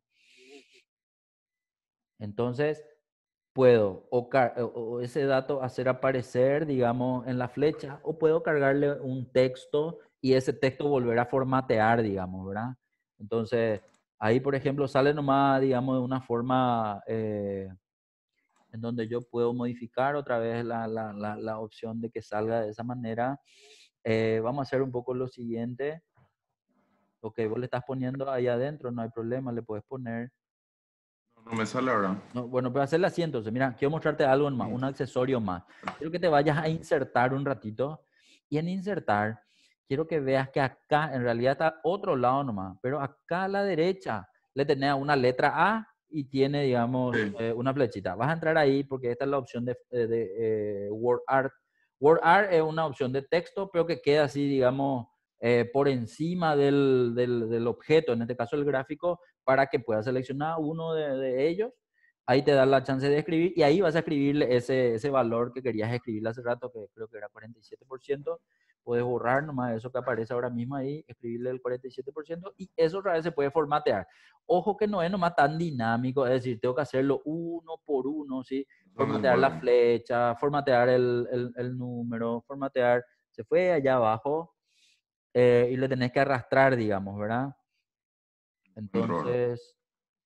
Entonces puedo o ese dato hacer aparecer, digamos, en la flecha, o puedo cargarle un texto y ese texto volver a formatear, digamos, ¿verdad? Entonces, ahí, por ejemplo, sale nomás, digamos, de una forma en donde yo puedo modificar otra vez la opción de que salga de esa manera. Vamos a hacer un poco lo siguiente. Ok, vos le estás poniendo ahí adentro, no hay problema, le puedes poner. No me sale ahora. No, bueno, pero hacerla así entonces. Mira, quiero mostrarte algo más, un accesorio más. Quiero que te vayas a insertar un ratito. Y en insertar, quiero que veas que acá, en realidad está otro lado nomás, pero acá a la derecha le tenés una letra A y tiene, digamos, Sí. una flechita. Vas a entrar ahí porque esta es la opción de WordArt. WordArt es una opción de texto, pero que queda así, digamos, por encima del objeto, en este caso el gráfico, para que puedas seleccionar uno de ellos. Ahí te da la chance de escribir y ahí vas a escribirle ese valor que querías escribirle hace rato, que creo que era 47%. Puedes borrar nomás eso que aparece ahora mismo ahí, escribirle el 47% y eso otra vez se puede formatear. Ojo que no es nomás tan dinámico, es decir, tengo que hacerlo uno por uno, ¿sí? Formatear la flecha, formatear el número, formatear, se fue allá abajo y le tenés que arrastrar, digamos, ¿verdad? Entonces,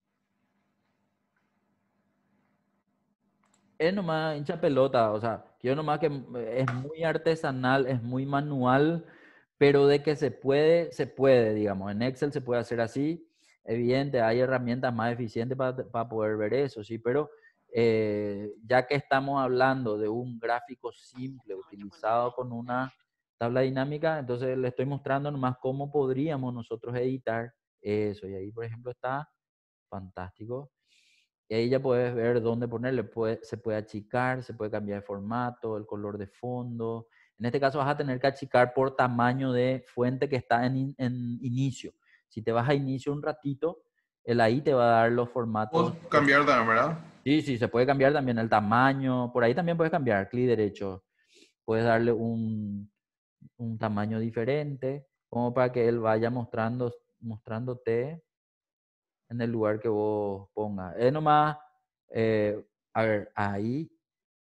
es nomás hincha pelota, o sea, yo nomás que es muy artesanal, es muy manual, pero de que se puede, digamos. En Excel se puede hacer así. Evidente, hay herramientas más eficientes para poder ver eso, sí, pero ya que estamos hablando de un gráfico simple utilizado con una tabla dinámica, entonces le estoy mostrando nomás cómo podríamos nosotros editar eso. Y ahí, por ejemplo, está fantástico. Y ahí ya puedes ver dónde ponerle. Se puede achicar, se puede cambiar de formato, el color de fondo. En este caso vas a tener que achicar por tamaño de fuente que está en inicio. Si te vas a inicio un ratito, él ahí te va a dar los formatos. Puedo cambiar también, ¿verdad? Sí, sí, se puede cambiar también el tamaño. Por ahí también puedes cambiar, clic derecho. Puedes darle un tamaño diferente, como para que él vaya mostrándote en el lugar que vos pongas. Es nomás, a ver, ahí.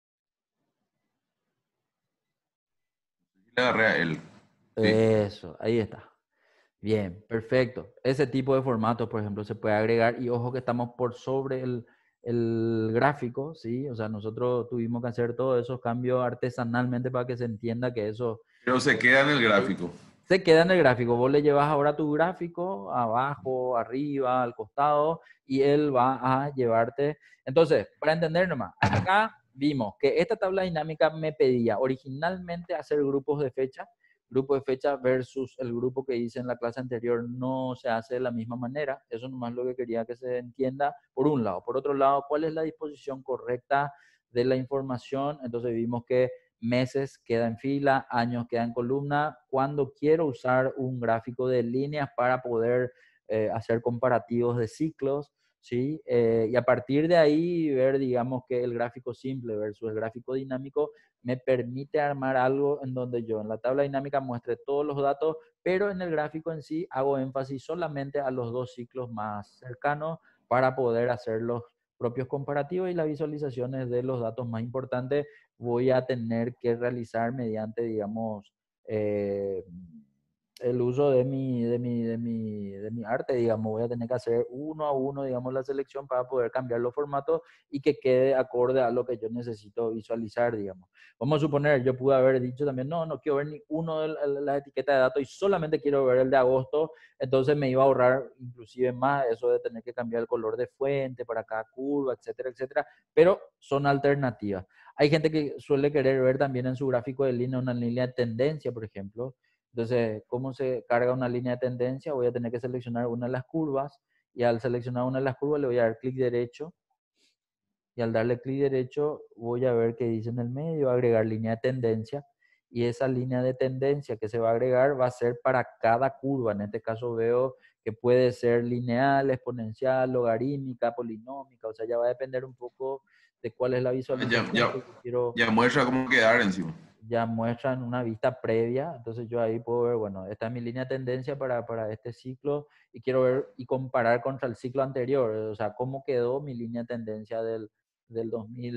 Le agarré a él. Sí. Eso, ahí está. Bien, perfecto. Ese tipo de formatos, por ejemplo, se puede agregar y ojo que estamos por sobre el gráfico, ¿sí? O sea, nosotros tuvimos que hacer todos esos cambios artesanalmente para que se entienda que eso Pero se queda en el gráfico. se queda en el gráfico. Vos le llevas ahora tu gráfico abajo, arriba, al costado y él va a llevarte. Entonces, para entender nomás, acá vimos que esta tabla dinámica me pedía originalmente hacer grupos de fecha. Grupo de fecha versus el grupo que hice en la clase anterior no se hace de la misma manera. Eso nomás es lo que quería que se entienda por un lado. Por otro lado, ¿cuál es la disposición correcta de la información? Entonces vimos que meses queda en fila, años queda en columna. Cuando quiero usar un gráfico de líneas para poder hacer comparativos de ciclos, ¿sí? Y a partir de ahí ver, digamos, que el gráfico simple versus el gráfico dinámico me permite armar algo en donde yo en la tabla dinámica muestre todos los datos, pero en el gráfico en sí hago énfasis solamente a los dos ciclos más cercanos para poder hacer los propios comparativos y las visualizaciones de los datos más importantes voy a tener que realizar mediante, digamos, el uso de mi arte, digamos. Voy a tener que hacer uno a uno, digamos, la selección para poder cambiar los formatos y que quede acorde a lo que yo necesito visualizar, digamos. Vamos a suponer, yo pude haber dicho también, no, no quiero ver ni uno de las etiquetas de datos y solamente quiero ver el de agosto, entonces me iba a ahorrar inclusive más eso de tener que cambiar el color de fuente para cada curva, etcétera, etcétera, pero son alternativas. Hay gente que suele querer ver también en su gráfico de línea una línea de tendencia, por ejemplo. Entonces, ¿cómo se carga una línea de tendencia? Voy a tener que seleccionar una de las curvas y al seleccionar una de las curvas le voy a dar clic derecho y al darle clic derecho voy a ver qué dice en el medio, agregar línea de tendencia y esa línea de tendencia que se va a agregar va a ser para cada curva. En este caso veo que puede ser lineal, exponencial, logarítmica, polinómica, o sea, ya va a depender un poco de cuál es la Ya, visualización ya, que yo quiero. ya muestra cómo quedar encima. Ya muestran una vista previa, entonces yo ahí puedo ver, bueno, esta es mi línea de tendencia para este ciclo y quiero ver y comparar contra el ciclo anterior, o sea, cómo quedó mi línea de tendencia del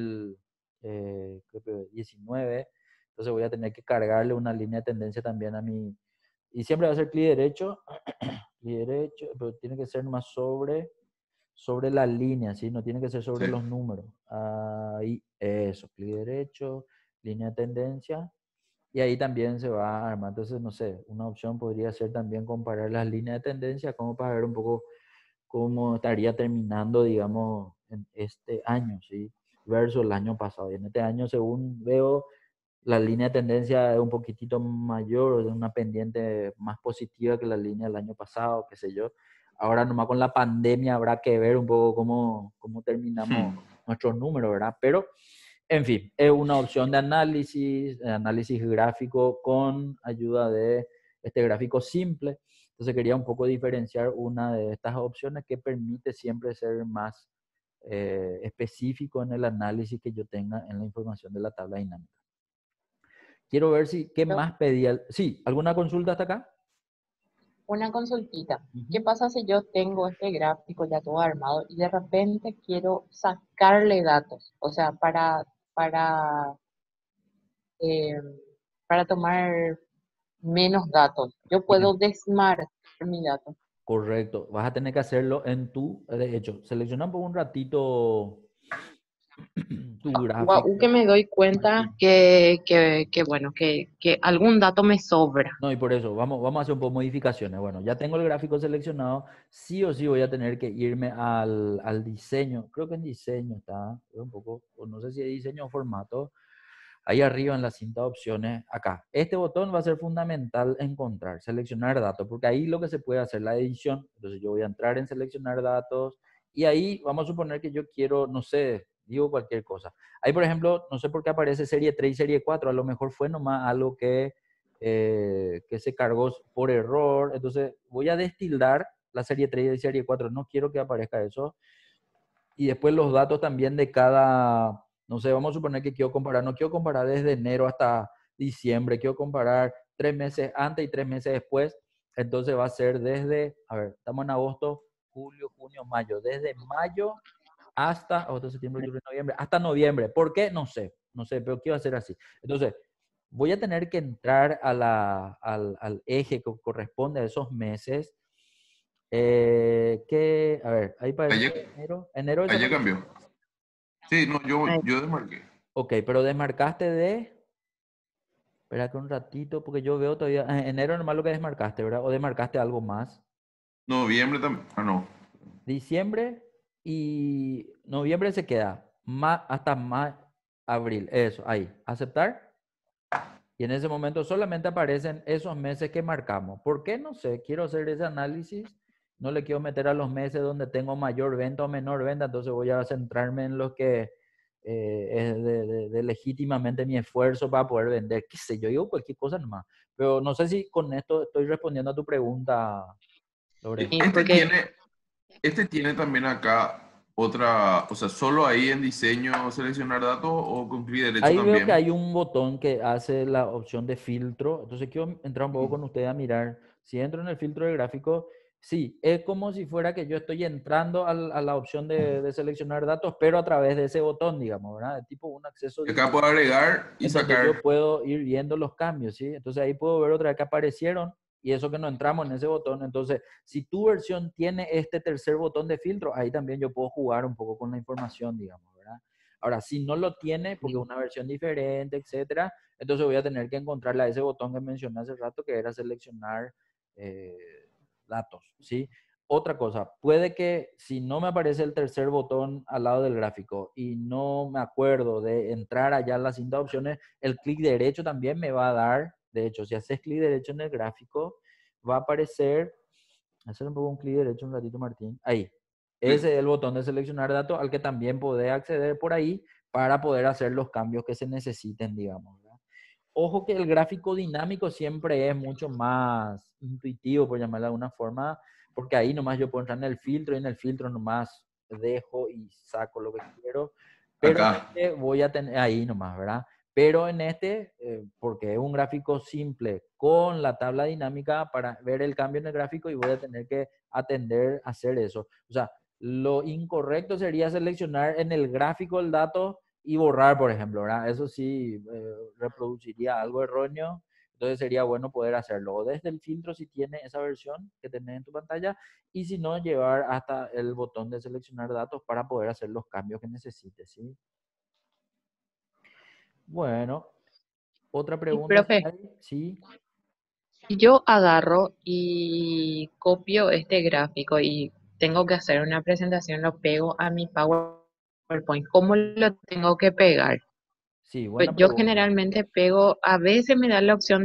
2019, entonces voy a tener que cargarle una línea de tendencia también a mi, y siempre va a ser clic derecho, clic derecho, pero tiene que ser más sobre la línea, ¿sí? No tiene que ser sobre Sí. los números. Ahí, eso, clic derecho, línea de tendencia, y ahí también se va a armar. Entonces, no sé, una opción podría ser también comparar las líneas de tendencia como para ver un poco cómo estaría terminando, digamos, en este año, ¿sí? Versus el año pasado. Y en este año, según veo, la línea de tendencia es un poquitito mayor, es una pendiente más positiva que la línea del año pasado, qué sé yo. Ahora nomás con la pandemia habrá que ver un poco cómo terminamos nuestros números, ¿verdad? Pero, en fin, es una opción de análisis gráfico con ayuda de este gráfico simple. Entonces quería un poco diferenciar una de estas opciones que permite siempre ser más específico en el análisis que yo tenga en la información de la tabla dinámica. Quiero ver qué más pedía. Sí, ¿alguna consulta hasta acá? Una consultita. ¿Qué Ujú. pasa si yo tengo este gráfico ya todo armado y de repente quiero sacarle datos? O sea, eh, para tomar menos datos. Yo puedo Bien, desmarcar mi dato. correcto. Vas a tener que hacerlo en de hecho, selecciona por un ratito tu Guau, que gráfico, me doy cuenta Martín. que bueno, que algún dato me sobra. No, y por eso, vamos a hacer un poco modificaciones. Bueno, ya tengo el gráfico seleccionado. Sí o sí voy a tener que irme al diseño. Creo que en diseño está, un poco, o no sé si es diseño o formato. Ahí arriba en la cinta de opciones, acá. Este botón va a ser fundamental encontrar, seleccionar datos, porque ahí lo que se puede hacer la edición. Entonces yo voy a entrar en seleccionar datos y ahí vamos a suponer que yo quiero, no sé, digo cualquier cosa. Ahí, por ejemplo, no sé por qué aparece serie 3 y serie 4, a lo mejor fue nomás algo que se cargó por error. Entonces voy a destildar la serie 3 y serie 4, no quiero que aparezca eso. Y después los datos también de cada, no sé, vamos a suponer que quiero comparar, no quiero comparar desde enero hasta diciembre, quiero comparar 3 meses antes y 3 meses después. Entonces va a ser desde, a ver, estamos en agosto, julio, junio, mayo, desde mayo hasta agosto, septiembre, octubre, noviembre, hasta noviembre. ¿Por qué? No sé, pero quiero hacer así. Entonces, voy a tener que entrar al eje que corresponde a esos meses. A ver, ahí parece Ayer, que enero ayer desapareció. cambió. Sí, no, Ay, yo desmarqué. Ok, pero desmarcaste espera que un ratito, porque yo veo todavía, enero nomás lo que desmarcaste, ¿verdad? O desmarcaste algo más. Noviembre también. Ah, no. Diciembre y noviembre se queda, hasta abril, eso, ahí, aceptar. Y en ese momento solamente aparecen esos meses que marcamos. ¿Por qué? No sé, quiero hacer ese análisis. No le quiero meter a los meses donde tengo mayor venta o menor venta, entonces voy a centrarme en los que es de legítimamente mi esfuerzo para poder vender. Qué sé yo, digo cualquier cosa nomás. Pero no sé si con esto estoy respondiendo a tu pregunta, Lore. sí, Este porque tiene, este tiene también acá otra, o sea, solo ahí en diseño seleccionar datos o con clic derecho Ahí veo que también. hay un botón que hace la opción de filtro. Entonces quiero entrar un poco con usted a mirar. Si entro en el filtro de gráfico, sí, es como si fuera que yo estoy entrando a la opción de seleccionar datos, pero a través de ese botón, digamos, ¿verdad? Es tipo un acceso Acá directo puedo agregar y en donde yo sacar. puedo ir viendo los cambios, ¿sí? Entonces ahí puedo ver otra vez que aparecieron Y eso que no entramos en ese botón. Entonces, si tu versión tiene este tercer botón de filtro, ahí también yo puedo jugar un poco con la información, digamos, ¿verdad? Ahora, si no lo tiene, porque es una versión diferente, etcétera, entonces voy a tener que encontrarle a ese botón que mencioné hace rato, que era seleccionar eh, datos, ¿sí? Otra cosa, puede que si no me aparece el tercer botón al lado del gráfico y no me acuerdo de entrar allá en la cinta de opciones, el clic derecho también me va a dar, de hecho, si haces clic derecho en el gráfico, va a aparecer, hacer un poco un clic derecho un ratito, Martín, ahí. Ese es el botón de seleccionar datos al que también podés acceder por ahí para poder hacer los cambios que se necesiten, digamos, ¿verdad? Ojo que el gráfico dinámico siempre es mucho más intuitivo, por llamarlo de alguna forma, porque ahí nomás yo puedo entrar en el filtro y en el filtro nomás dejo y saco lo que quiero. Pero Acá. en este voy a tener ahí nomás, ¿verdad? Pero en este, porque es un gráfico simple con la tabla dinámica para ver el cambio en el gráfico y voy a tener que atender a hacer eso. O sea, lo incorrecto sería seleccionar en el gráfico el dato y borrar, por ejemplo, ¿verdad? Eso sí reproduciría algo erróneo, entonces sería bueno poder hacerlo o desde el filtro si tiene esa versión que tenés en tu pantalla y si no, llevar hasta el botón de seleccionar datos para poder hacer los cambios que necesites, ¿sí? Bueno, otra Y, pregunta, si profe, hay, sí. si yo agarro y copio este gráfico y tengo que hacer una presentación, lo pego a mi PowerPoint, ¿cómo lo tengo que pegar? Sí, Pues buena yo pregunta. generalmente pego, a veces me da la opción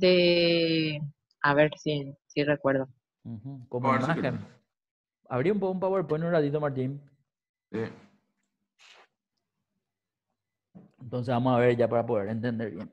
a ver si recuerdo. Ujú, como A ver si querés. imagen. Abrí un poco un PowerPoint un ratito, Martín. Sí. Entonces vamos a ver ya para poder entender bien.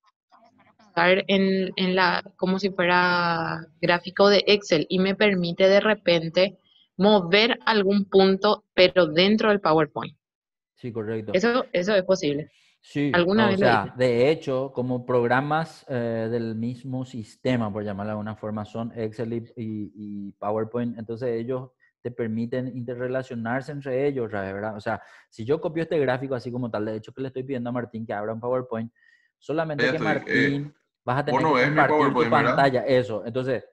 Estar en como si fuera gráfico de Excel y me permite de repente mover algún punto, pero dentro del PowerPoint. Sí, correcto. Eso es posible. Sí, Alguna o vez lo sea, hice. de hecho, como programas del mismo sistema, por llamarlo de alguna forma, son Excel y PowerPoint, entonces ellos te permiten interrelacionarse entre ellos, ¿verdad? O sea, si yo copio este gráfico así como tal, de hecho que le estoy pidiendo a Martín que abra un PowerPoint, solamente Ya que estoy. Martín vas a Vos tener no que ves mi compartir tu PowerPoint, ¿verdad? pantalla, eso. Entonces,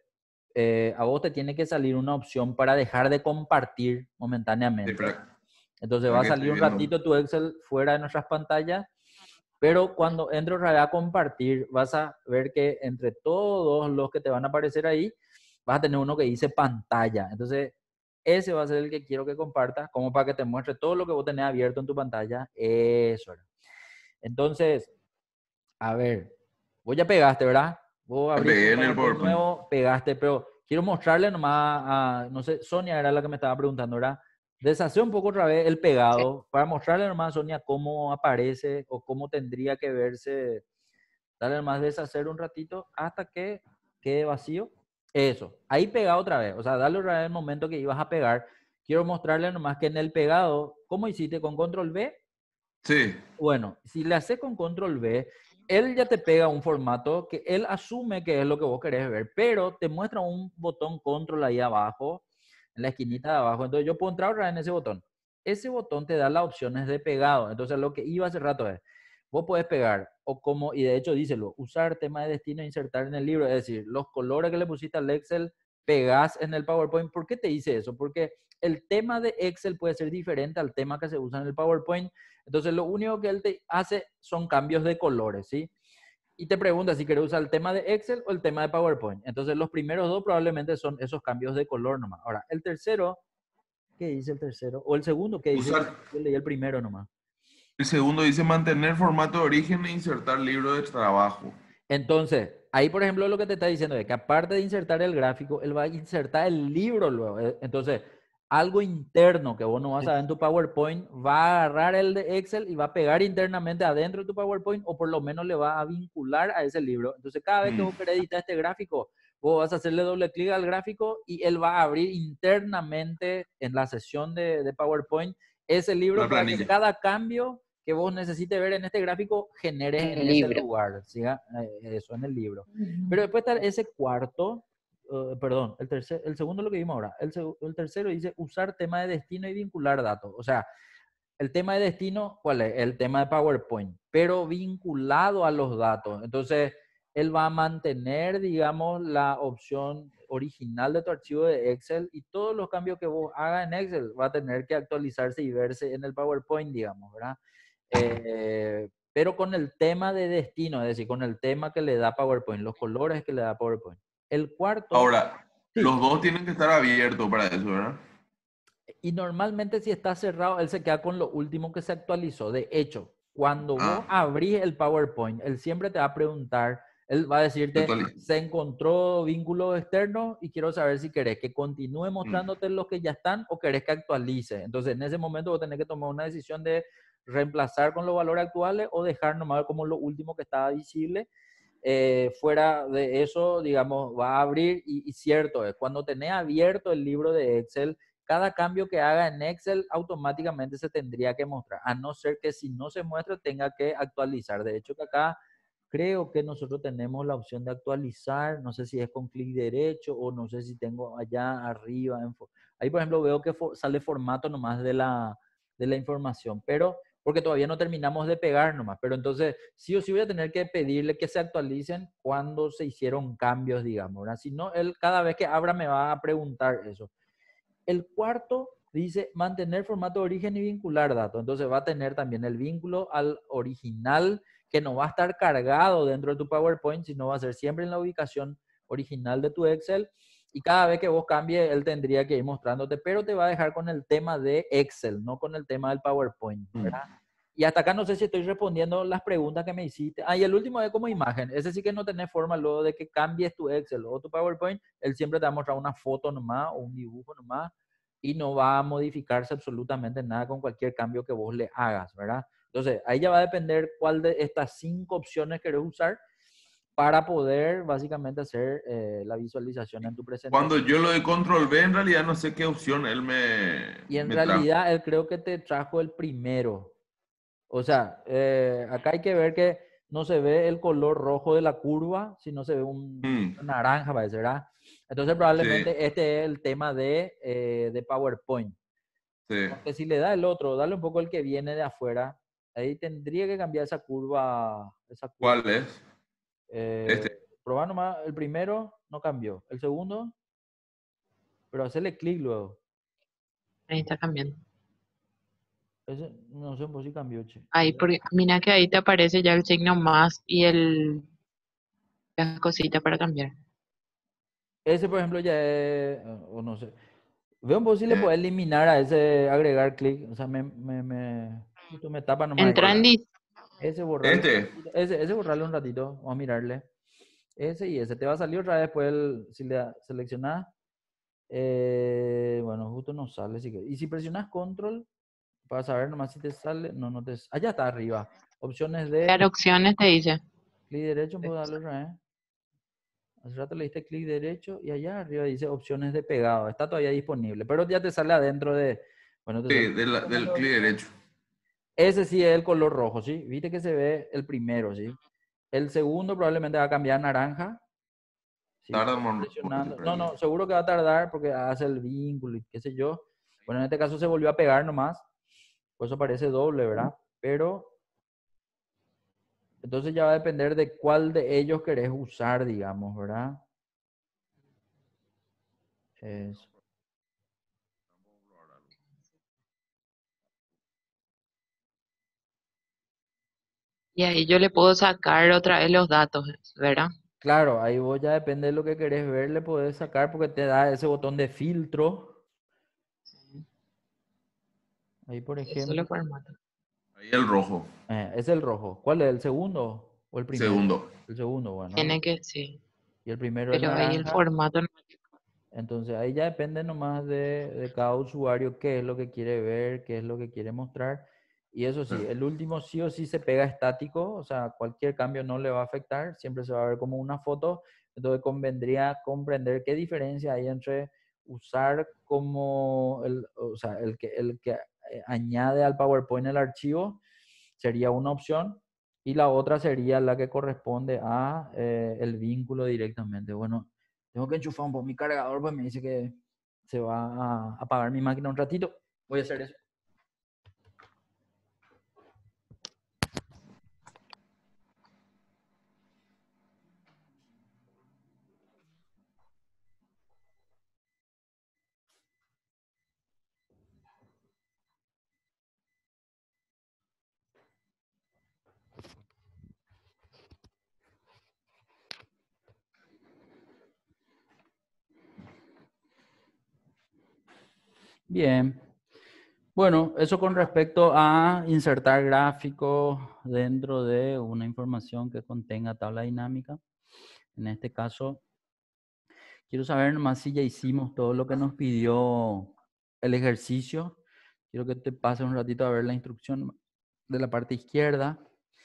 a vos te tiene que salir una opción para dejar de compartir Sí, momentáneamente. Entonces va espera a que estoy salir un viendo. ratito tu Excel fuera de nuestras pantallas, pero cuando entro otra vez a compartir, vas a ver que entre todos los que te van a aparecer ahí, vas a tener uno que dice pantalla. Entonces, ese va a ser el que quiero que compartas, como para que te muestre todo lo que vos tenés abierto en tu pantalla. Eso era. Entonces, a ver, vos ya pegaste, ¿verdad? Vos Me abriste pegué un en el PowerPoint PowerPoint. nuevo, pegaste, pero quiero mostrarle nomás a, no sé, Sonia era la que me estaba preguntando, ¿verdad? Deshacer un poco otra vez el Sí. pegado para mostrarle nomás a Sonia cómo aparece o cómo tendría que verse. Dale nomás deshacer un ratito hasta que quede vacío. Eso, ahí pegado otra vez. O sea, dale otra vez el momento que ibas a pegar. Quiero mostrarle nomás que en el pegado, ¿cómo hiciste? ¿Con control V? Sí. Bueno, si le haces con control V, él ya te pega un formato que él asume que es lo que vos querés ver, pero te muestra un botón control ahí abajo, en la esquinita de abajo. Entonces yo puedo entrar otra vez en ese botón. Ese botón te da las opciones de pegado. Entonces lo que iba hace rato es, vos podés pegar, o como, y de hecho díselo, usar tema de destino e insertar en el libro. Es decir, los colores que le pusiste al Excel, pegás en el PowerPoint. ¿Por qué te dice eso? Porque el tema de Excel puede ser diferente al tema que se usa en el PowerPoint. Entonces, lo único que él te hace son cambios de colores, ¿sí? Y te pregunta si quieres usar el tema de Excel o el tema de PowerPoint. Entonces, los primeros dos probablemente son esos cambios de color nomás. Ahora, el tercero, ¿qué dice el tercero? O el segundo, ¿qué dice? Usar. Yo leí el primero nomás. El segundo dice mantener formato de origen e insertar libro de trabajo. Entonces, ahí, por ejemplo, lo que te está diciendo es que aparte de insertar el gráfico, él va a insertar el libro luego. Entonces, algo interno que vos no vas a ver en tu PowerPoint, va a agarrar el de Excel y va a pegar internamente adentro de tu PowerPoint o por lo menos le va a vincular a ese libro. Entonces, cada vez que vos querés editar este gráfico, vos vas a hacerle doble clic al gráfico y él va a abrir internamente en la sesión de PowerPoint ese libro La para que planilla. cada cambio que vos necesites ver en este gráfico generes en El ese libro. lugar, ¿siga? Eso, en el libro. Pero después está ese cuarto, perdón, el segundo es lo que vimos ahora. El tercero dice usar tema de destino y vincular datos. O sea, el tema de destino, ¿cuál es? El tema de PowerPoint, pero vinculado a los datos. Entonces, él va a mantener, digamos, la opción original de tu archivo de Excel y todos los cambios que vos hagas en Excel va a tener que actualizarse y verse en el PowerPoint, digamos, ¿verdad? Pero con el tema de destino, es decir, con el tema que le da PowerPoint, los colores que le da PowerPoint. El cuarto, Ahora, sí, los dos tienen que estar abiertos para eso, ¿verdad? y normalmente si está cerrado, él se queda con lo último que se actualizó. De hecho, cuando vos Ah, abrís el PowerPoint, él siempre te va a preguntar, él va a se decirte, actualiza. se encontró vínculos externos y quiero saber si querés que continúe mostrándote los que ya están o querés que actualice. Entonces, en ese momento vos tenés que tomar una decisión de reemplazar con los valores actuales o dejar nomás como lo último que estaba visible. Fuera de eso, digamos, va a abrir y cierto es, cuando tenés abierto el libro de Excel, cada cambio que haga en Excel automáticamente se tendría que mostrar, a no ser que si no se muestra tenga que actualizar. De hecho, que acá creo que nosotros tenemos la opción de actualizar, no sé si es con clic derecho o no sé si tengo allá arriba. Ahí, por ejemplo, veo que sale formato nomás de la información, pero porque todavía no terminamos de pegar nomás. Pero entonces, sí o sí voy a tener que pedirle que se actualicen cuando se hicieron cambios, digamos, ¿verdad? Si no, él cada vez que abra me va a preguntar eso. El cuarto dice mantener formato de origen y vincular datos. Entonces va a tener también el vínculo al original que no va a estar cargado dentro de tu PowerPoint, sino va a ser siempre en la ubicación original de tu Excel. Y cada vez que vos cambies, él tendría que ir mostrándote, pero te va a dejar con el tema de Excel, no con el tema del PowerPoint, ¿verdad? Y hasta acá no sé si estoy respondiendo las preguntas que me hiciste. Ah, y el último es como imagen. Ese sí que no tenés forma luego de que cambies tu Excel o tu PowerPoint. Él siempre te va a mostrar una foto nomás o un dibujo nomás y no va a modificarse absolutamente nada con cualquier cambio que vos le hagas, ¿verdad? Entonces, ahí ya va a depender cuál de estas 5 opciones querés usar para poder básicamente hacer la visualización en tu presentación. Cuando yo lo de control V, en realidad no sé qué opción él Y en me trajo. realidad, él creo que te trajo el primero. O sea, acá hay que ver que no se ve el color rojo de la curva, sino se ve un Mm, naranja, parece, ¿verdad? Entonces sí, probablemente este es el tema de PowerPoint. sí. Porque si le da el otro, dale un poco el que viene de afuera, ahí tendría que cambiar esa curva. Esa curva. ¿Cuál es? Este. Probar nomás, el primero no cambió. El segundo, pero hacerle clic luego. Ahí está cambiando. Ese, no sé por si cambió, che. Ahí, porque mira que ahí te aparece ya el signo más y la cosita para cambiar. Ese, por ejemplo, ya es, o no sé. Veo un poco si le eh, puedo eliminar a ese, agregar clic. O sea, justo me tapa nomás Entra en ahí. dis- Ese borrarlo un este. ratito. Ese borrarlo un ratito. Vamos a mirarle. Ese y ese. Te va a salir otra vez después si le seleccionas. Bueno, justo no sale. Y si presionas control, para saber nomás si te sale. No, no te. Allá está arriba. Opciones de crear opciones, te dice. clic derecho. Puedo darle otra vez. Hace rato le diste clic derecho y allá arriba dice opciones de pegado. Está todavía disponible, pero ya te sale adentro de. Bueno, te Sí, sale. del clic derecho. Ese sí es el color rojo, ¿sí? Viste que se ve el primero, ¿sí? El segundo probablemente va a cambiar a naranja. ¿Sí? Tarda un momento, Presionando. por No, ahí. no, seguro que va a tardar porque hace el vínculo y qué sé yo. Bueno, en este caso se volvió a pegar nomás. Por eso parece doble, ¿verdad? Pero entonces ya va a depender de cuál de ellos querés usar, digamos, ¿verdad? Eso. Y ahí yo le puedo sacar otra vez los datos, ¿verdad? Claro, ahí vos ya depende de lo que querés ver, le podés sacar porque te da ese botón de filtro. Ahí, por Eso lo ejemplo, formato. Ahí el rojo. es el rojo. ¿Cuál es? ¿El segundo o el primero? Segundo. El segundo, bueno. Tiene que, sí. Y el primero el Pero ahí el naranja. formato no. Entonces ahí ya depende nomás de cada usuario qué es lo que quiere ver, qué es lo que quiere mostrar. Y eso sí, el último sí o sí se pega estático, o sea, cualquier cambio no le va a afectar, siempre se va a ver como una foto. Entonces convendría comprender qué diferencia hay entre usar como o sea, el que añade al PowerPoint el archivo sería una opción y la otra sería la que corresponde a el vínculo directamente. Bueno, tengo que enchufar un poco mi cargador, pues me dice que se va a apagar mi máquina un ratito. Voy a hacer eso. Bien. Bueno, eso con respecto a insertar gráficos dentro de una información que contenga tabla dinámica. En este caso, quiero saber nomás si ya hicimos todo lo que nos pidió el ejercicio. Quiero que te pases un ratito a ver la instrucción de la parte izquierda.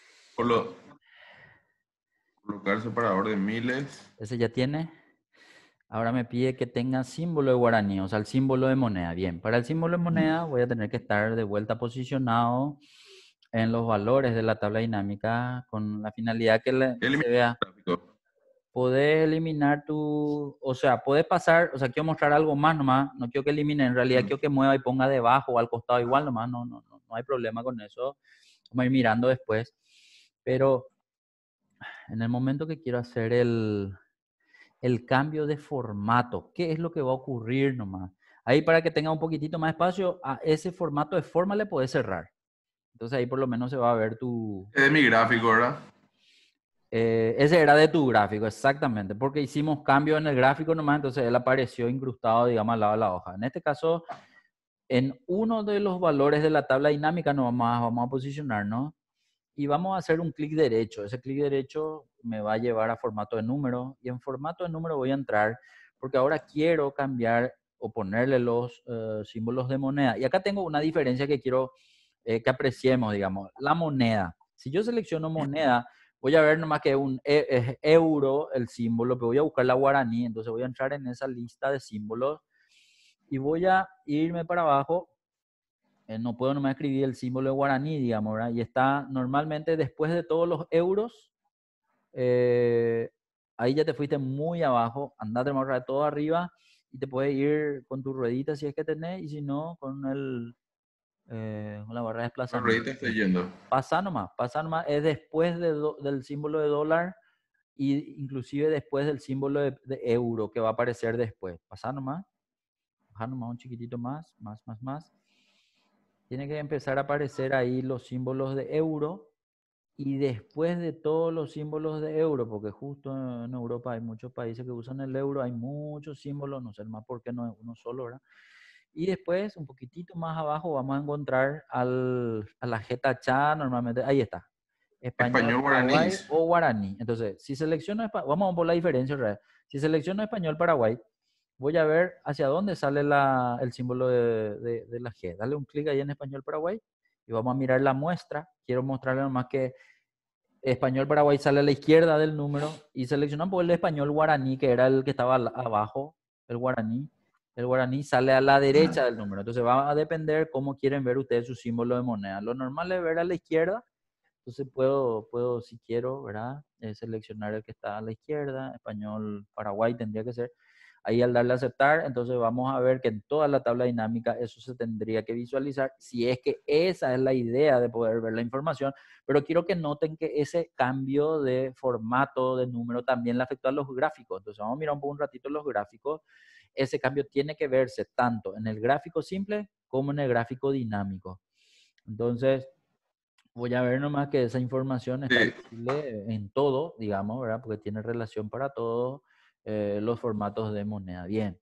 Colocar separador de miles. Ese ya tiene. Ahora me pide que tenga símbolo de guaraní, o sea, el símbolo de moneda. Bien, para el símbolo de moneda voy a tener que estar de vuelta posicionado en los valores de la tabla dinámica con la finalidad que se vea. Gráfico. Podés eliminar o sea, podés pasar, o sea, quiero mostrar algo más nomás, no quiero que elimine, en realidad quiero que mueva y ponga debajo o al costado igual nomás, no hay problema con eso, vamos a ir mirando después, pero en el momento que quiero hacer el cambio de formato, ¿qué es lo que va a ocurrir nomás? Ahí para que tenga un poquitito más espacio, a ese formato de forma le podés cerrar, entonces ahí por lo menos se va a ver tu... Es de mi gráfico, ¿verdad? Ese era de tu gráfico, exactamente, porque hicimos cambio en el gráfico nomás, entonces él apareció incrustado, digamos, al lado de la hoja. En este caso, en uno de los valores de la tabla dinámica nos vamos a posicionar, ¿no? Y vamos a hacer un clic derecho. Ese clic derecho me va a llevar a formato de número, y en formato de número voy a entrar, porque ahora quiero cambiar o ponerle los símbolos de moneda. Y acá tengo una diferencia que quiero que apreciemos, digamos, la moneda. Si yo selecciono moneda, voy a ver nomás que es euro el símbolo, pero voy a buscar la guaraní, entonces voy a entrar en esa lista de símbolos y voy a irme para abajo. No puedo nomás escribir el símbolo de guaraní, digamos, ¿verdad? Y está normalmente después de todos los euros, eh, ahí ya te fuiste muy abajo, andate más de todo arriba y te puedes ir con tu ruedita si es que tenés, y si no, con con la barra de La desplazamiento. ruedita estoy yendo. Pasa nomás, es después del símbolo de dólar y inclusive después del símbolo de euro que va a aparecer después. Pasa nomás, baja nomás un chiquitito más. Tiene que empezar a aparecer ahí los símbolos de euro y después de todos los símbolos de euro, porque justo en Europa hay muchos países que usan el euro, hay muchos símbolos, no sé más por qué no es uno solo, ¿verdad? Y después, un poquitito más abajo, vamos a encontrar a la jeta normalmente, ahí está, español, Español Paraguay guaraní. o guaraní. Entonces, si selecciono, vamos a por la diferencia real. Si selecciono español, Paraguay, voy a ver hacia dónde sale el símbolo de la G. Dale un clic ahí en español, Paraguay y vamos a mirar la muestra. Quiero mostrarle nomás que español Paraguay sale a la izquierda del número y seleccionamos el español guaraní, que era el que estaba abajo, el guaraní. El guaraní sale a la derecha del número. Entonces va a depender cómo quieren ver ustedes su símbolo de moneda. Lo normal es ver a la izquierda. Entonces puedo si quiero, ¿verdad? Seleccionar el que está a la izquierda. Español Paraguay tendría que ser. Ahí al darle a aceptar, entonces vamos a ver que en toda la tabla dinámica eso se tendría que visualizar, si es que esa es la idea de poder ver la información, pero quiero que noten que ese cambio de formato, de número, también le afectó a los gráficos. Entonces vamos a mirar un ratito los gráficos. Ese cambio tiene que verse tanto en el gráfico simple como en el gráfico dinámico. Entonces, voy a ver nomás que esa información está visible en todo, digamos, ¿verdad? Porque tiene relación para todos los formatos de moneda. Bien.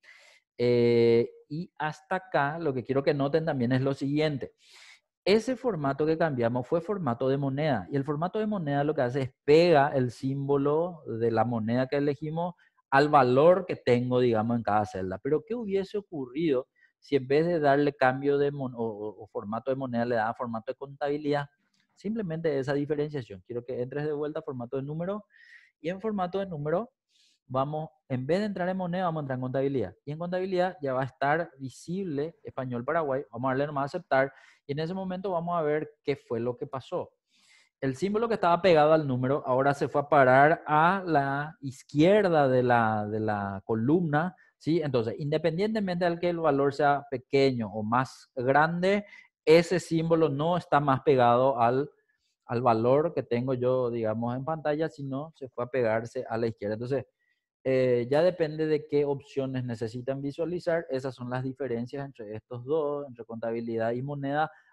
Y hasta acá lo que quiero que noten también es lo siguiente. Ese formato que cambiamos fue formato de moneda. Y el formato de moneda lo que hace es pega el símbolo de la moneda que elegimos al valor que tengo, digamos, en cada celda. Pero ¿qué hubiese ocurrido si en vez de darle cambio o formato de moneda le daba formato de contabilidad? Simplemente esa diferenciación. Quiero que entres de vuelta a formato de número y en formato de número vamos, en vez de entrar en moneda, vamos a entrar en contabilidad. Y en contabilidad ya va a estar visible español Paraguay. Vamos a darle nomás a aceptar y en ese momento vamos a ver qué fue lo que pasó. El símbolo que estaba pegado al número ahora se fue a parar a la izquierda de la columna, ¿sí? Entonces, independientemente de que el valor sea pequeño o más grande, ese símbolo no está más pegado al valor que tengo yo, digamos, en pantalla, sino se fue a pegarse a la izquierda. Entonces, ya depende de qué opciones necesitan visualizar. Esas son las diferencias entre estos dos, entre contabilidad y moneda,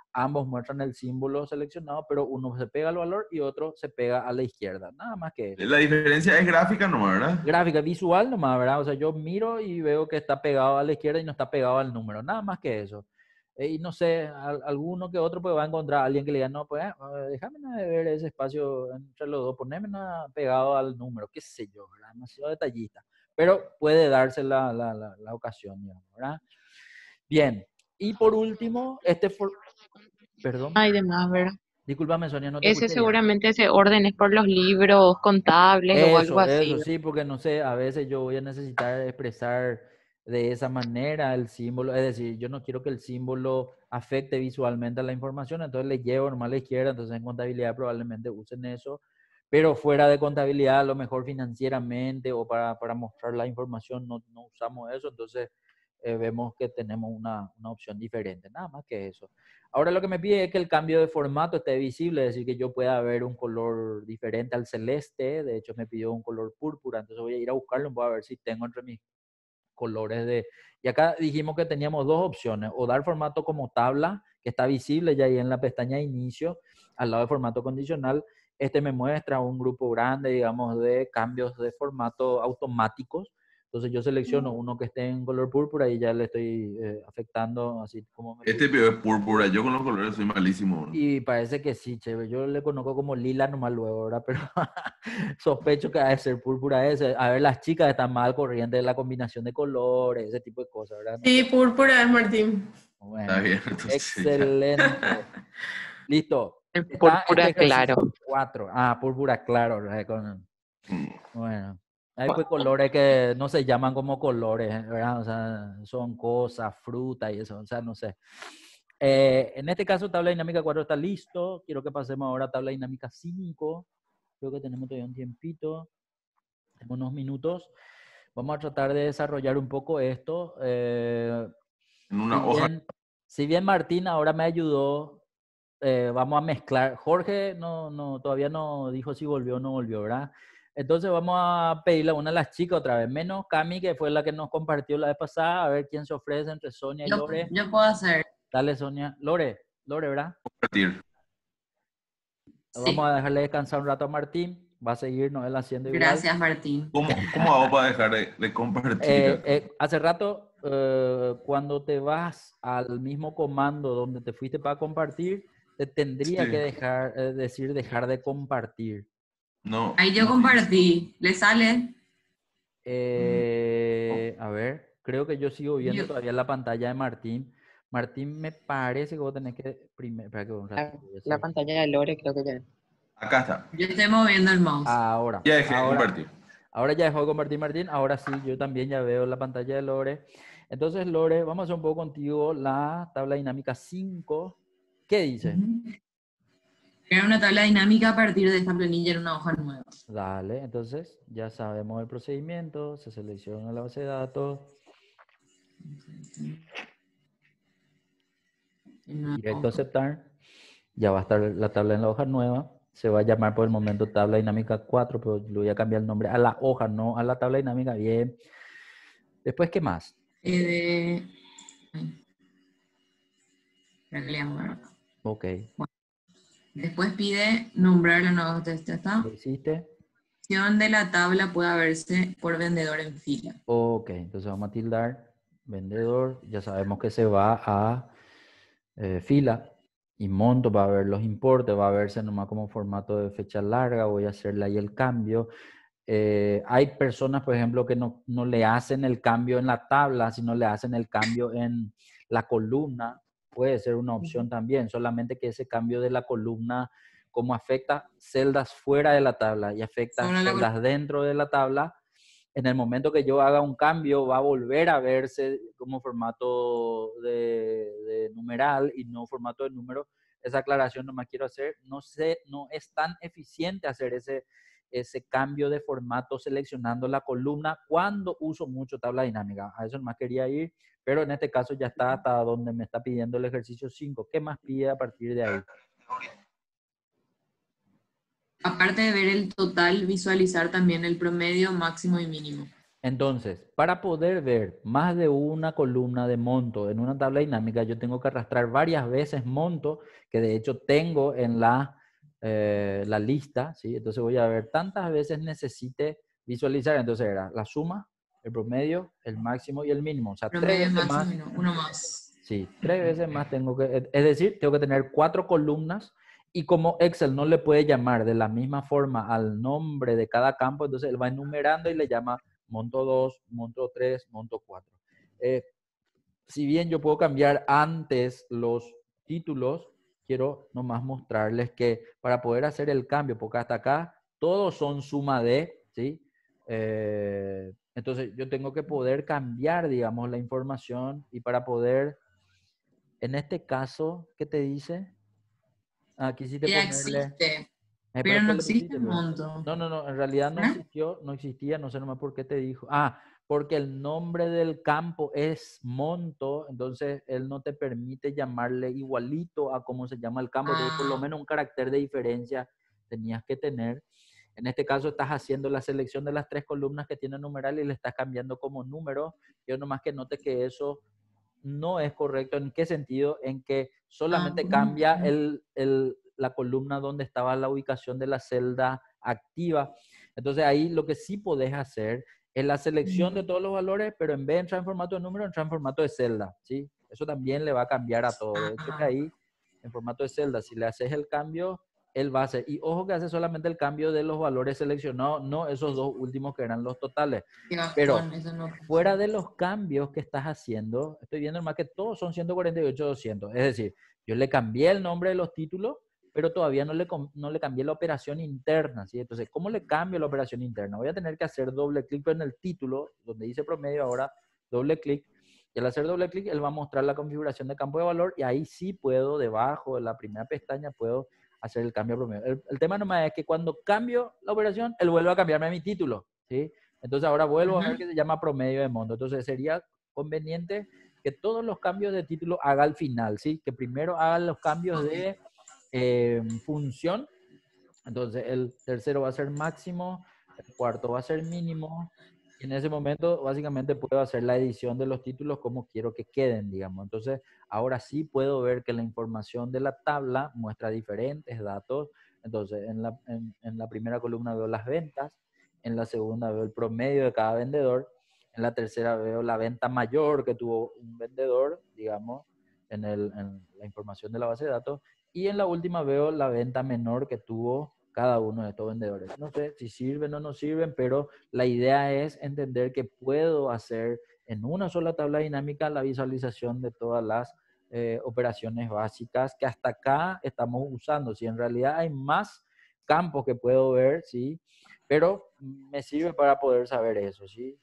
ambos muestran el símbolo seleccionado, pero uno se pega al valor y otro se pega a la izquierda. Nada más que eso. La diferencia es gráfica nomás, ¿verdad? Gráfica visual nomás, ¿verdad? O sea, yo miro y veo que está pegado a la izquierda y no está pegado al número. Nada más que eso. Y no sé, alguno que otro pues va a encontrar a alguien que le diga, no, pues déjame ver ese espacio entre los dos, poneme pegado al número, qué sé yo, ¿verdad? Demasiado detallista. Pero puede darse la ocasión, digamos, ¿verdad? Bien. Y por último, perdón, Hay demás, ¿verdad? discúlpame, Sonia, no te Ese escuché bien. seguramente ese orden es por los libros contables o algo así. Eso, sí, porque no sé, a veces yo voy a necesitar expresar de esa manera el símbolo, es decir, yo no quiero que el símbolo afecte visualmente a la información, entonces le llevo normal a la izquierda, entonces en contabilidad probablemente usen eso, pero fuera de contabilidad, a lo mejor financieramente o para mostrar la información no usamos eso, entonces vemos que tenemos una opción diferente, nada más que eso. Ahora lo que me pide es que el cambio de formato esté visible, es decir, que yo pueda ver un color diferente al celeste, de hecho me pidió un color púrpura, entonces voy a ir a buscarlo, voy a ver si tengo entre mis colores de... Y acá dijimos que teníamos dos opciones, o dar formato como tabla, que está visible ya ahí en la pestaña de inicio, al lado de formato condicional. Este me muestra un grupo grande, digamos, de cambios de formato automáticos. Entonces yo selecciono uno que esté en color púrpura y ya le estoy afectando así como me Este video es púrpura. Yo con los colores soy malísimo, ¿no? y parece que sí, chévere. Yo le conozco como lila nomás luego, ¿verdad? Pero sospecho que ha de ser púrpura ese. A ver, las chicas están mal corriente de la combinación de colores, ese tipo de cosas, ¿verdad? No Sí, sé. púrpura es Martín. Bueno, Está bien, entonces ya. excelente. Listo. El Está púrpura este ejercicio claro. 4. Ah, púrpura claro, ¿verdad? Mm. Bueno. Hay pues colores que no se llaman como colores, ¿verdad? O sea, son cosas, fruta y eso, o sea, no sé. En este caso, tabla dinámica 4 está listo. Quiero que pasemos ahora a tabla dinámica 5. Creo que tenemos todavía un tiempito, tenemos unos minutos. Vamos a tratar de desarrollar un poco esto. En una hoja. Si bien Martín ahora me ayudó, vamos a mezclar. Jorge todavía no dijo si volvió o no volvió, ¿verdad? Entonces vamos a pedirle a una de las chicas otra vez, menos Cami, que fue la que nos compartió la vez pasada, a ver quién se ofrece entre Sonia y Lore. Yo puedo hacer. Dale, Sonia. Lore, ¿verdad? Compartir. Vamos Sí. a dejarle descansar un rato a Martín. Va a seguirnos él haciendo igual. Gracias, Martín. ¿Cómo hago para dejar de compartir? Hace rato, cuando te vas al mismo comando donde te fuiste para compartir, te tendría Sí. que decir dejar de compartir. No. Ahí yo no compartí. ¿Le sale? A ver, creo que yo sigo viendo Yo- todavía la pantalla de Martín. Martín, me parece que vos tenés que primero. Espera que un ratito, voy a La hacer. pantalla de Lore creo que ya. Acá está. Yo estoy moviendo el mouse. Ahora. Ya dejé de compartir. Ahora ya dejó de compartir Martín, ahora sí, yo también ya veo la pantalla de Lore. Entonces, Lore, vamos a hacer un poco contigo la tabla dinámica 5. ¿Qué dice? Crear una tabla dinámica a partir de esta planilla en una hoja nueva. Dale, entonces ya sabemos el procedimiento, se selecciona la base de datos, En una directo a hoja. aceptar, ya va a estar la tabla en la hoja nueva, se va a llamar por el momento tabla dinámica 4, pero le voy a cambiar el nombre a la hoja, no a la tabla dinámica, bien. Después, ¿qué más? Ay. Espera que le hago, ¿verdad? Ok, Después pide nombrar la nueva está. ¿lo hiciste? La opción de la tabla puede verse por vendedor en fila. Ok, entonces vamos a tildar vendedor, ya sabemos que se va a fila y monto, va a ver los importes, va a verse nomás como formato de fecha larga, voy a hacerle ahí el cambio. Hay personas, por ejemplo, que no le hacen el cambio en la tabla, sino le hacen el cambio en la columna, puede ser una opción también, solamente que ese cambio de la columna, como afecta celdas fuera de la tabla y afecta Solo la celdas dentro de la tabla, en el momento que yo haga un cambio va a volver a verse como formato de numeral y no formato de número. Esa aclaración nomás quiero hacer. No es tan eficiente hacer ese cambio de formato seleccionando la columna cuando uso mucho tabla dinámica. A eso nomás quería ir, pero en este caso ya está hasta donde me está pidiendo el ejercicio 5. ¿Qué más pide a partir de ahí? Aparte de ver el total, visualizar también el promedio, máximo y mínimo. Entonces, para poder ver más de una columna de monto en una tabla dinámica, yo tengo que arrastrar varias veces monto, que de hecho tengo en la lista, ¿sí? Entonces voy a ver tantas veces necesite visualizar. Entonces era la suma, el promedio, el máximo y el mínimo. O sea, tres Promedio veces máximo, más. no, uno más. Sí, tres veces más tengo que, es decir, tengo que tener 4 columnas y como Excel no le puede llamar de la misma forma al nombre de cada campo, entonces él va enumerando y le llama monto 2, monto 3, monto 4. Si bien yo puedo cambiar antes los títulos, quiero nomás mostrarles que para poder hacer el cambio, porque hasta acá todos son suma de, ¿sí? Entonces yo tengo que poder cambiar, digamos, la información y para poder en este caso, ¿qué te dice? Aquí sí te Ya ponerle. existe, Pero pero ¿qué no le existe pusiste, el pero? monto. No, en realidad no ¿Eh? existió, no existía, no sé nomás por qué te dijo. Ah, porque el nombre del campo es monto, entonces él no te permite llamarle igualito a cómo se llama el campo, entonces por lo Ah, menos un carácter de diferencia tenías que tener. En este caso estás haciendo la selección de las 3 columnas que tiene numeral y le estás cambiando como número. Yo nomás que note que eso no es correcto. ¿En qué sentido? En que solamente cambia la columna donde estaba la ubicación de la celda activa. Entonces ahí lo que sí podés hacer es la selección de todos los valores, pero en vez de entrar en formato de número, entrar en formato de celda, ¿sí? Eso también le va a cambiar a todo. De hecho que ah, ahí, en formato de celda, si le haces el cambio, él va a hacer. Y ojo que hace solamente el cambio de los valores seleccionados, no esos dos últimos que eran los totales. qué Pero bajón, eso no fuera pasa. de los cambios que estás haciendo, estoy viendo más que todos son 148,200. Es decir, yo le cambié el nombre de los títulos, pero todavía no le cambié la operación interna, ¿sí? Entonces, ¿cómo le cambio la operación interna? Voy a tener que hacer doble clic en el título, donde dice promedio ahora, doble clic. Y al hacer doble clic, él va a mostrar la configuración de campo de valor y ahí sí puedo, debajo de la primera pestaña, puedo hacer el cambio promedio. El tema nomás es que cuando cambio la operación, él vuelve a cambiarme a mi título, ¿sí? Entonces ahora vuelvo a ver que se llama promedio de monto. Entonces sería conveniente que todos los cambios de título haga al final, ¿sí? Que primero haga los cambios Ok. de función. Entonces el tercero va a ser máximo, el cuarto va a ser mínimo. Y en ese momento básicamente puedo hacer la edición de los títulos como quiero que queden, digamos. Entonces ahora sí puedo ver que la información de la tabla muestra diferentes datos. Entonces en la primera columna veo las ventas, en la segunda veo el promedio de cada vendedor, en la tercera veo la venta mayor que tuvo un vendedor, digamos, en la información de la base de datos, y en la última veo la venta menor que tuvo cada uno de estos vendedores. No sé si sirven o no sirven, pero la idea es entender que puedo hacer en una sola tabla dinámica la visualización de todas las operaciones básicas que hasta acá estamos usando. Si en realidad hay más campos que puedo ver, ¿sí? Pero me sirve para poder saber eso, ¿sí?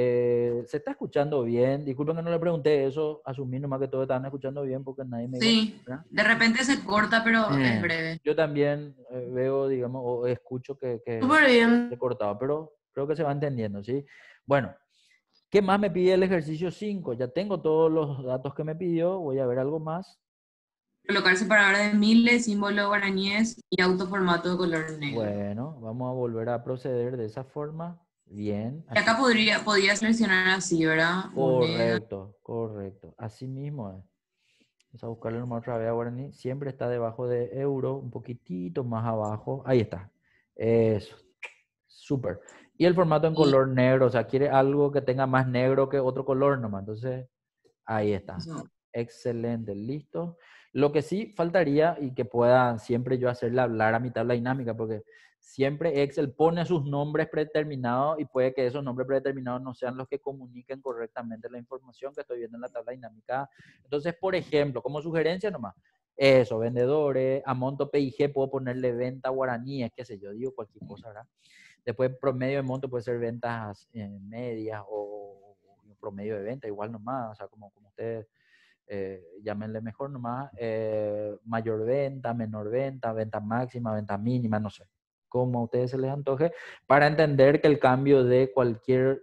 ¿Se está escuchando bien? Disculpen que no le pregunté eso, asumí nomás que todos estaban escuchando bien porque nadie me dijo Sí, nada. de repente se corta, pero es breve. Yo también veo, digamos, o escucho que Súper bien. he cortado, pero creo que se va entendiendo, ¿sí? Bueno, ¿qué más me pide el ejercicio 5? Ya tengo todos los datos que me pidió, voy a ver algo más. Colocar separador de miles, símbolo guaraníes y autoformato de color negro. Bueno, vamos a volver a proceder de esa forma. Bien, Y acá así. podría seleccionar así, ¿verdad? Moneda. Correcto. Así mismo es. Vamos a buscarle nomás otra vez a guaraní. Siempre está debajo de euro, un poquitito más abajo. Ahí está. Eso. Súper. Y el formato en Y color negro, o sea, quiere algo que tenga más negro que otro color nomás. Entonces, ahí está. eso. Excelente, listo. Lo que sí faltaría y que pueda siempre yo hacerle hablar a mi tabla dinámica, porque siempre Excel pone sus nombres predeterminados y puede que esos nombres predeterminados no sean los que comuniquen correctamente la información que estoy viendo en la tabla dinámica. Entonces, por ejemplo, como sugerencia nomás, eso, vendedores, a monto PIG puedo ponerle venta guaraníes, qué sé yo, digo cualquier cosa, ¿verdad? Después, promedio de monto puede ser ventas medias o promedio de venta, igual nomás, o sea, como ustedes llámenle mejor nomás, mayor venta, menor venta, venta máxima, venta mínima, no sé, como a ustedes se les antoje, para entender que el cambio de cualquier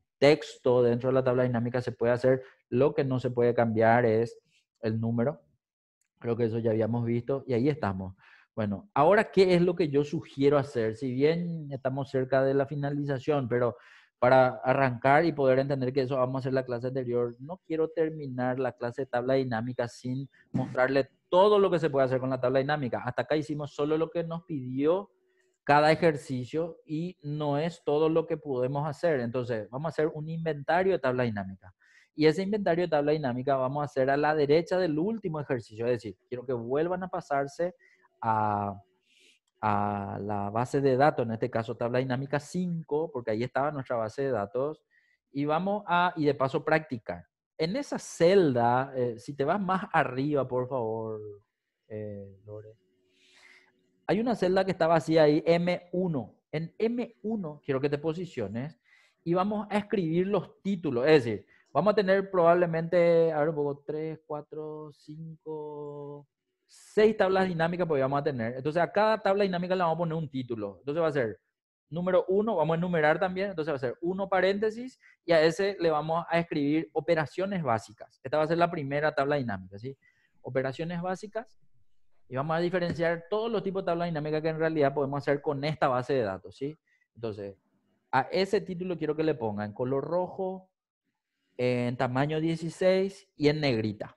texto dentro de la tabla dinámica se puede hacer. Lo que no se puede cambiar es el número. Creo que eso ya habíamos visto y ahí estamos. Bueno, ahora, ¿qué es lo que yo sugiero hacer? Si bien estamos cerca de la finalización, pero para arrancar y poder entender que eso vamos a hacer la clase anterior. No quiero terminar la clase de tabla dinámica sin mostrarle todo lo que se puede hacer con la tabla dinámica. Hasta acá hicimos solo lo que nos pidió cada ejercicio y no es todo lo que podemos hacer. Entonces, vamos a hacer un inventario de tabla dinámica. Y ese inventario de tabla dinámica vamos a hacer a la derecha del último ejercicio. Es decir, quiero que vuelvan a pasarse a la base de datos, en este caso tabla dinámica 5, porque ahí estaba nuestra base de datos, y y de paso practicar. En esa celda, si te vas más arriba, por favor, Lore, hay una celda que está vacía ahí, M1. En M1 quiero que te posiciones y vamos a escribir los títulos, es decir, vamos a tener probablemente, a ver un poco, 3, 4, 5... 6 tablas dinámicas porque vamos a tener. Entonces a cada tabla dinámica le vamos a poner un título. Entonces va a ser número 1, vamos a enumerar también. Entonces va a ser 1 paréntesis y a ese le vamos a escribir operaciones básicas. Esta va a ser la primera tabla dinámica, ¿sí? Operaciones básicas. Y vamos a diferenciar todos los tipos de tabla dinámica que en realidad podemos hacer con esta base de datos, ¿sí? Entonces, a ese título quiero que le ponga en color rojo, en tamaño 16 y en negrita.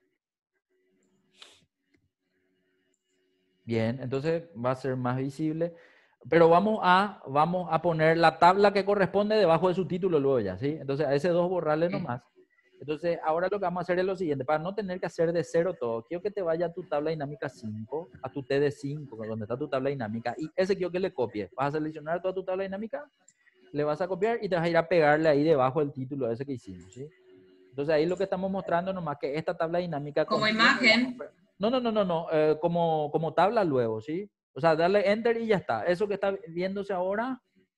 Bien, entonces va a ser más visible. Pero vamos a poner la tabla que corresponde debajo de su título luego ya, ¿sí? Entonces a ese 2 borrarle nomás. Entonces ahora lo que vamos a hacer es lo siguiente, para no tener que hacer de cero todo, quiero que te vaya a tu tabla dinámica 5, a tu TD5, donde está tu tabla dinámica, y ese quiero que le copie. Vas a seleccionar toda tu tabla dinámica, le vas a copiar y te vas a ir a pegarle ahí debajo el título ese que hicimos, ¿sí? Entonces ahí lo que estamos mostrando nomás que esta tabla dinámica... Como imagen. No, como tabla luego, ¿sí? O sea, darle enter y ya está. Eso que está viéndose ahora,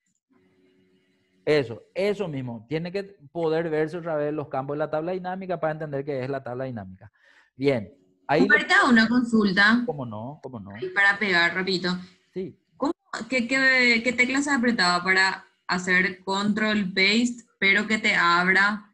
eso mismo. Tiene que poder verse otra vez los campos de la tabla dinámica para entender qué es la tabla dinámica. Bien. Ahí Ahorita una consulta. ¿Cómo no? Para pegar, repito. Sí. ¿Qué teclas se apretaba para hacer control paste, pero que te abra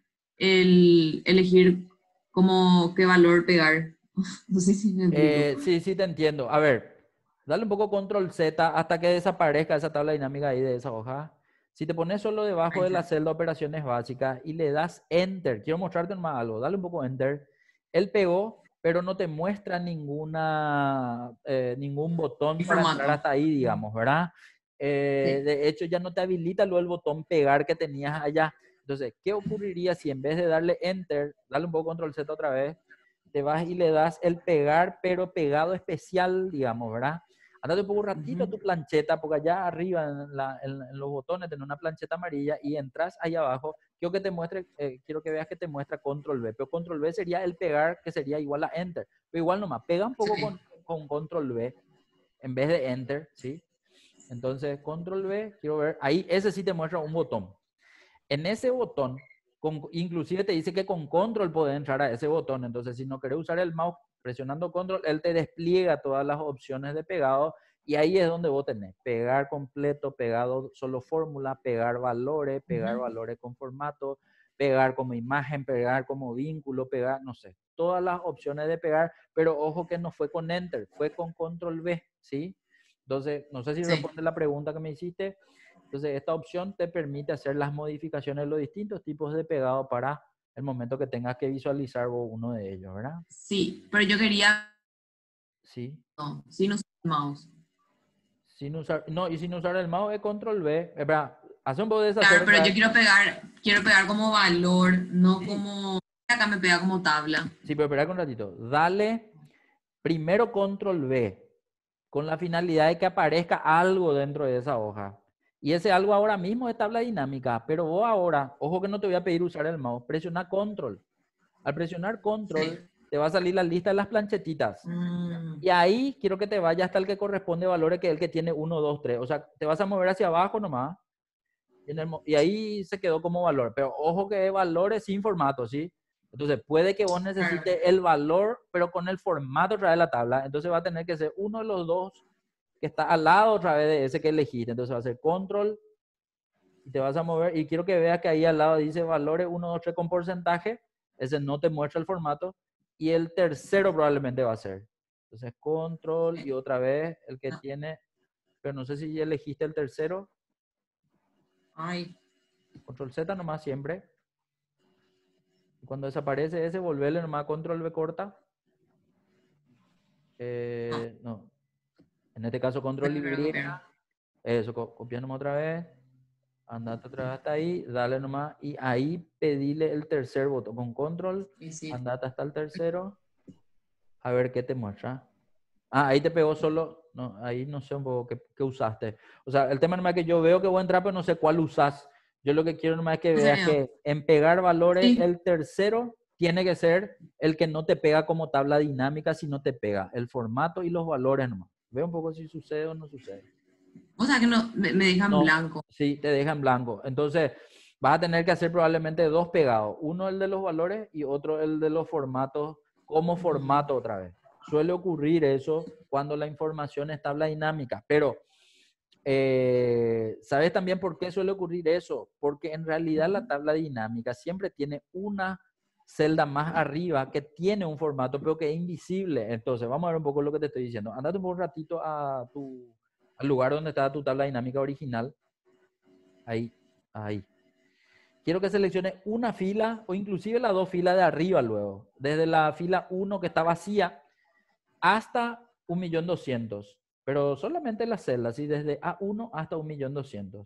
elegir como qué valor pegar? No sé si me explico. Sí, te entiendo. A ver, dale un poco control Z hasta que desaparezca esa tabla dinámica ahí de esa hoja. Si te pones solo debajo de la celda operaciones básicas y le das enter, quiero mostrarte nomás algo, dale un poco enter. Él pegó, pero no te muestra ningún botón para entrar hasta ahí, digamos, ¿verdad? Sí. De hecho, ya no te habilita luego el botón pegar que tenías allá. Entonces, ¿qué ocurriría si en vez de darle enter, dale un poco control Z otra vez, te vas y le das el pegar, pero pegado especial, digamos, ¿verdad? Andate un poco ratito a tu plancheta, porque allá arriba en los botones tenés una plancheta amarilla y entras ahí abajo. Quiero que te muestre, quiero que veas que te muestra control B, pero control B sería el pegar, que sería igual a enter. Pero igual nomás, pega un poco con control B en vez de enter, ¿sí? Entonces, control B, quiero ver, ahí ese sí te muestra un botón. En ese botón, inclusive te dice que con control puedes entrar a ese botón. Entonces, si no querés usar el mouse presionando control, él te despliega todas las opciones de pegado y ahí es donde vos tenés pegar completo, pegado solo fórmula, pegar valores con formato, pegar como imagen, pegar como vínculo, pegar, no sé, todas las opciones de pegar, pero ojo que no fue con enter, fue con control B, ¿sí? Entonces, no sé si responde la pregunta que me hiciste. Entonces, esta opción te permite hacer las modificaciones de los distintos tipos de pegado para el momento que tengas que visualizar uno de ellos, ¿verdad? Sí, pero yo quería... Sí. No, sin usar el mouse. Sin usar el mouse es control B. Espera, hace un poco de Claro, pero yo quiero pegar como valor, no sí. como... Acá me pega como tabla. Sí, pero espera un ratito. Dale primero control B con la finalidad de que aparezca algo dentro de esa hoja. Y ese algo ahora mismo es tabla dinámica, pero vos ahora, ojo que no te voy a pedir usar el mouse, presiona control. Al presionar control, te va a salir la lista de las planchetitas. Y ahí quiero que te vaya hasta el que corresponde valores, que es el que tiene 1, 2, 3. O sea, te vas a mover hacia abajo nomás. Y ahí se quedó como valor. Pero ojo que es valores sin formato, ¿sí? Entonces, puede que vos necesites el valor, pero con el formato otra vez de la tabla. Entonces va a tener que ser uno de los dos que está al lado otra vez de ese que elegiste. Entonces va a ser control y te vas a mover. Y quiero que veas que ahí al lado dice valores 1, 2, 3 con porcentaje. Ese no te muestra el formato. Y el tercero probablemente va a ser. Entonces control y otra vez el que tiene, pero no sé si ya elegiste el tercero. Ay. Control Z nomás siempre. Y cuando desaparece ese, volverle nomás a Control V corta. No. En este caso, Control Y. Eso, copiar nomás otra vez. Andate otra vez hasta ahí, dale nomás. Y ahí pedile el tercer botón. Con Control, Y sí. andate hasta el tercero. A ver qué te muestra. Ah, ahí te pegó solo. No, ahí no sé un poco qué usaste. O sea, el tema nomás es que yo veo que voy a entrar, pero no sé cuál usas. Yo lo que quiero nomás es que ¿En veas serio? que en pegar valores, Sí. el tercero tiene que ser el que no te pega como tabla dinámica, si no te pega el formato y los valores nomás. Ve un poco si sucede o no sucede. O sea que no, me dejan No, blanco. sí, te deja en blanco. Entonces, vas a tener que hacer probablemente dos pegados. Uno el de los valores y otro el de los formatos como formato otra vez. Suele ocurrir eso cuando la información es tabla dinámica, pero ¿sabes también por qué suele ocurrir eso? Porque en realidad la tabla dinámica siempre tiene una celda más arriba que tiene un formato, pero que es invisible. Entonces, vamos a ver un poco lo que te estoy diciendo. Andate un ratito al lugar donde está tu tabla dinámica original. Ahí, ahí. Quiero que selecciones una fila o inclusive las dos filas de arriba luego. Desde la fila 1 que está vacía hasta 1.200.000. Pero solamente las celdas, ¿sí? Desde A1 hasta 1.200.000.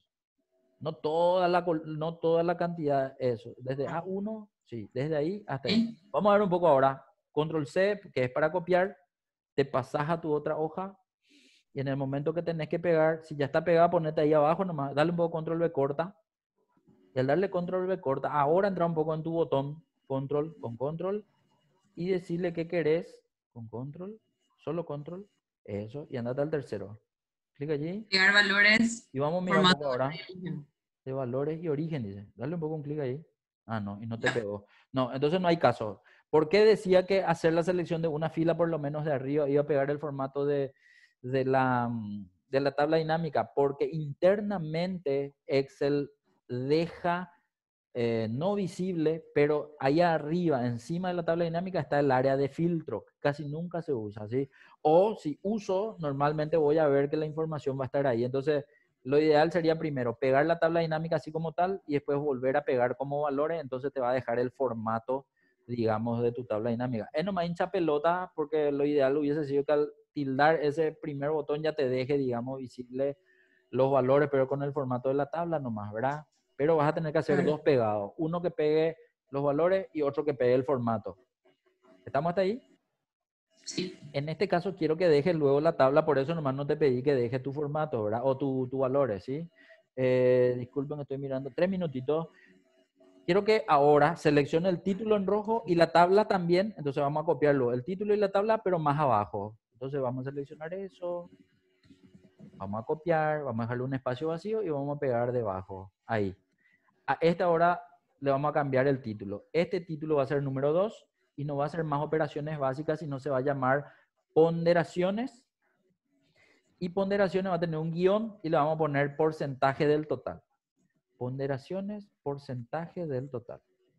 No toda la cantidad, eso. Desde A1, sí, desde ahí hasta ahí. ¿Sí? Vamos a ver un poco ahora. Control C, que es para copiar, te pasas a tu otra hoja y en el momento que tenés que pegar, si ya está pegada, ponete ahí abajo nomás, dale un poco Control V corta. Y al darle Control V corta, ahora entra un poco en tu botón, Control con Control, y decirle qué querés, con Control, solo Control, eso, y andate al tercero. Clic allí, Pegar valores, y vamos a mirar un formato poco ahora, de origen. de valores y origen, dice. Dale un poco un clic ahí. Ah, no, y no te pegó. No, entonces no hay caso. ¿Por qué decía que hacer la selección de una fila por lo menos de arriba iba a pegar el formato de la tabla dinámica? Porque internamente Excel deja no visible, pero allá arriba, encima de la tabla dinámica, está el área de filtro. Casi nunca se usa, ¿sí? O si uso, normalmente voy a ver que la información va a estar ahí. Entonces, lo ideal sería primero pegar la tabla dinámica así como tal y después volver a pegar como valores. Entonces te va a dejar el formato, digamos, de tu tabla dinámica. Es nomás hincha pelota porque lo ideal hubiese sido que al tildar ese primer botón ya te deje, digamos, visible los valores, pero con el formato de la tabla nomás, ¿verdad? Pero vas a tener que hacer Claro. dos pegados. Uno que pegue los valores y otro que pegue el formato. ¿Estamos hasta ahí? Sí. En este caso quiero que dejes luego la tabla, por eso nomás no te pedí que dejes tu formato, ¿verdad? O tu valores, ¿sí? Disculpen, estoy mirando 3 minutitos. Quiero que ahora seleccione el título en rojo y la tabla también. Entonces vamos a copiarlo, el título y la tabla, pero más abajo. Entonces vamos a seleccionar eso. Vamos a copiar, vamos a dejarle un espacio vacío y vamos a pegar debajo. Ahí. A esta hora le vamos a cambiar el título. Este título va a ser número 2 y no va a ser más operaciones básicas, sino se va a llamar ponderaciones. Y ponderaciones va a tener un guión y le vamos a poner porcentaje del total. Ponderaciones, porcentaje del total.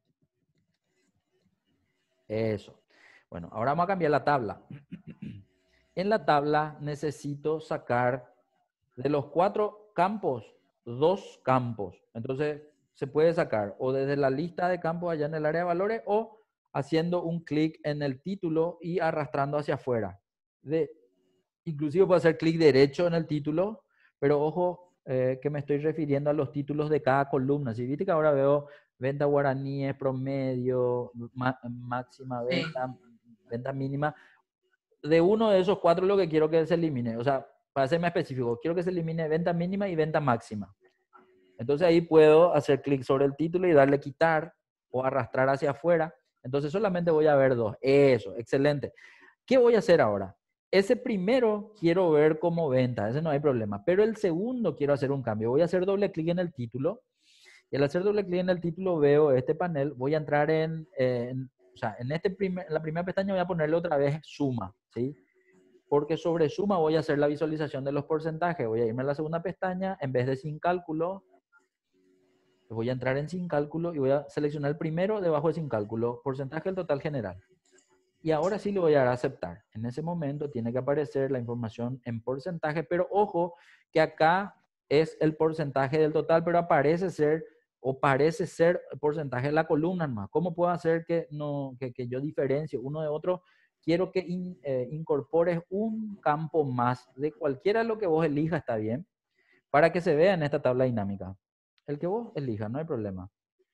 Eso. Bueno, ahora vamos a cambiar la tabla. En la tabla necesito sacar de los 4 campos, 2 campos. Entonces, se puede sacar o desde la lista de campos allá en el área de valores o haciendo un clic en el título y arrastrando hacia afuera. Inclusive puedo hacer clic derecho en el título, pero ojo que me estoy refiriendo a los títulos de cada columna. Si viste que ahora veo venta guaraníes, promedio, máxima Sí. venta, venta mínima, de uno de esos 4 lo que quiero que se elimine. O sea, para ser más específico, quiero que se elimine venta mínima y venta máxima. Entonces ahí puedo hacer clic sobre el título y darle quitar o arrastrar hacia afuera. Entonces solamente voy a ver 2. Eso, excelente. ¿Qué voy a hacer ahora? Ese primero quiero ver como venta, ese no hay problema. Pero el segundo quiero hacer un cambio. Voy a hacer doble clic en el título. Y al hacer doble clic en el título veo este panel. Voy a entrar en la primera pestaña voy a ponerle otra vez suma, ¿sí? Porque sobre suma voy a hacer la visualización de los porcentajes. Voy a irme a la segunda pestaña, en vez de sin cálculo, voy a entrar en sin cálculo y voy a seleccionar el primero debajo de sin cálculo, porcentaje del total general. Y ahora sí le voy a dar a aceptar. En ese momento tiene que aparecer la información en porcentaje, pero ojo que acá es el porcentaje del total, pero aparece ser o parece ser el porcentaje de la columna nomás. ¿Cómo puedo hacer que, no, que yo diferencie uno de otro? Quiero que incorpores un campo más de cualquiera de lo que vos elijas, está bien, para que se vea en esta tabla dinámica. El que vos elijas, no hay problema.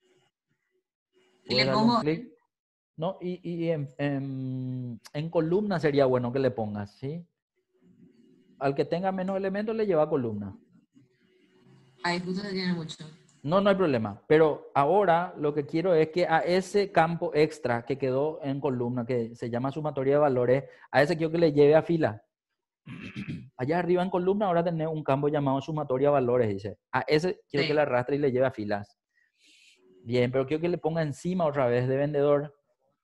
Y le Puedes darle un pongo, clic. No, y en columna sería bueno que le pongas, ¿sí? Al que tenga menos elementos le lleva columna. ay, justo se tiene mucho. No, no hay problema. Pero ahora lo que quiero es que a ese campo extra que quedó en columna, que se llama sumatoria de valores, a ese quiero que le lleve a fila. Allá arriba en columna ahora tenés un campo llamado sumatoria de valores, dice. A ese quiero Sí. que le arrastre y le lleve a filas. Bien, pero quiero que le ponga encima otra vez de vendedor.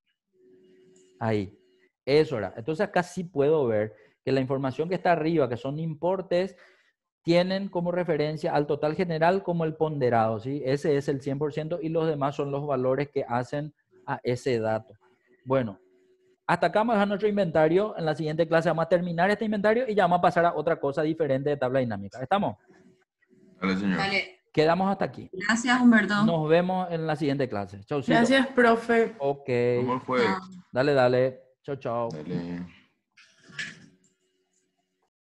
Ahí. Eso era. Entonces acá sí puedo ver que la información que está arriba, que son importes, tienen como referencia al total general como el ponderado, ¿sí? Ese es el 100% y los demás son los valores que hacen a ese dato. Bueno, hasta acá vamos a dejar nuestro inventario. En la siguiente clase vamos a terminar este inventario y ya vamos a pasar a otra cosa diferente de tabla dinámica. ¿Estamos? Dale, señor. Vale, Quedamos hasta aquí. gracias, Humberto. Nos vemos en la siguiente clase. Chaucito. Gracias, profe. Ok. ¿Cómo fue? Chao. Dale, dale. Chau, chau. Dale.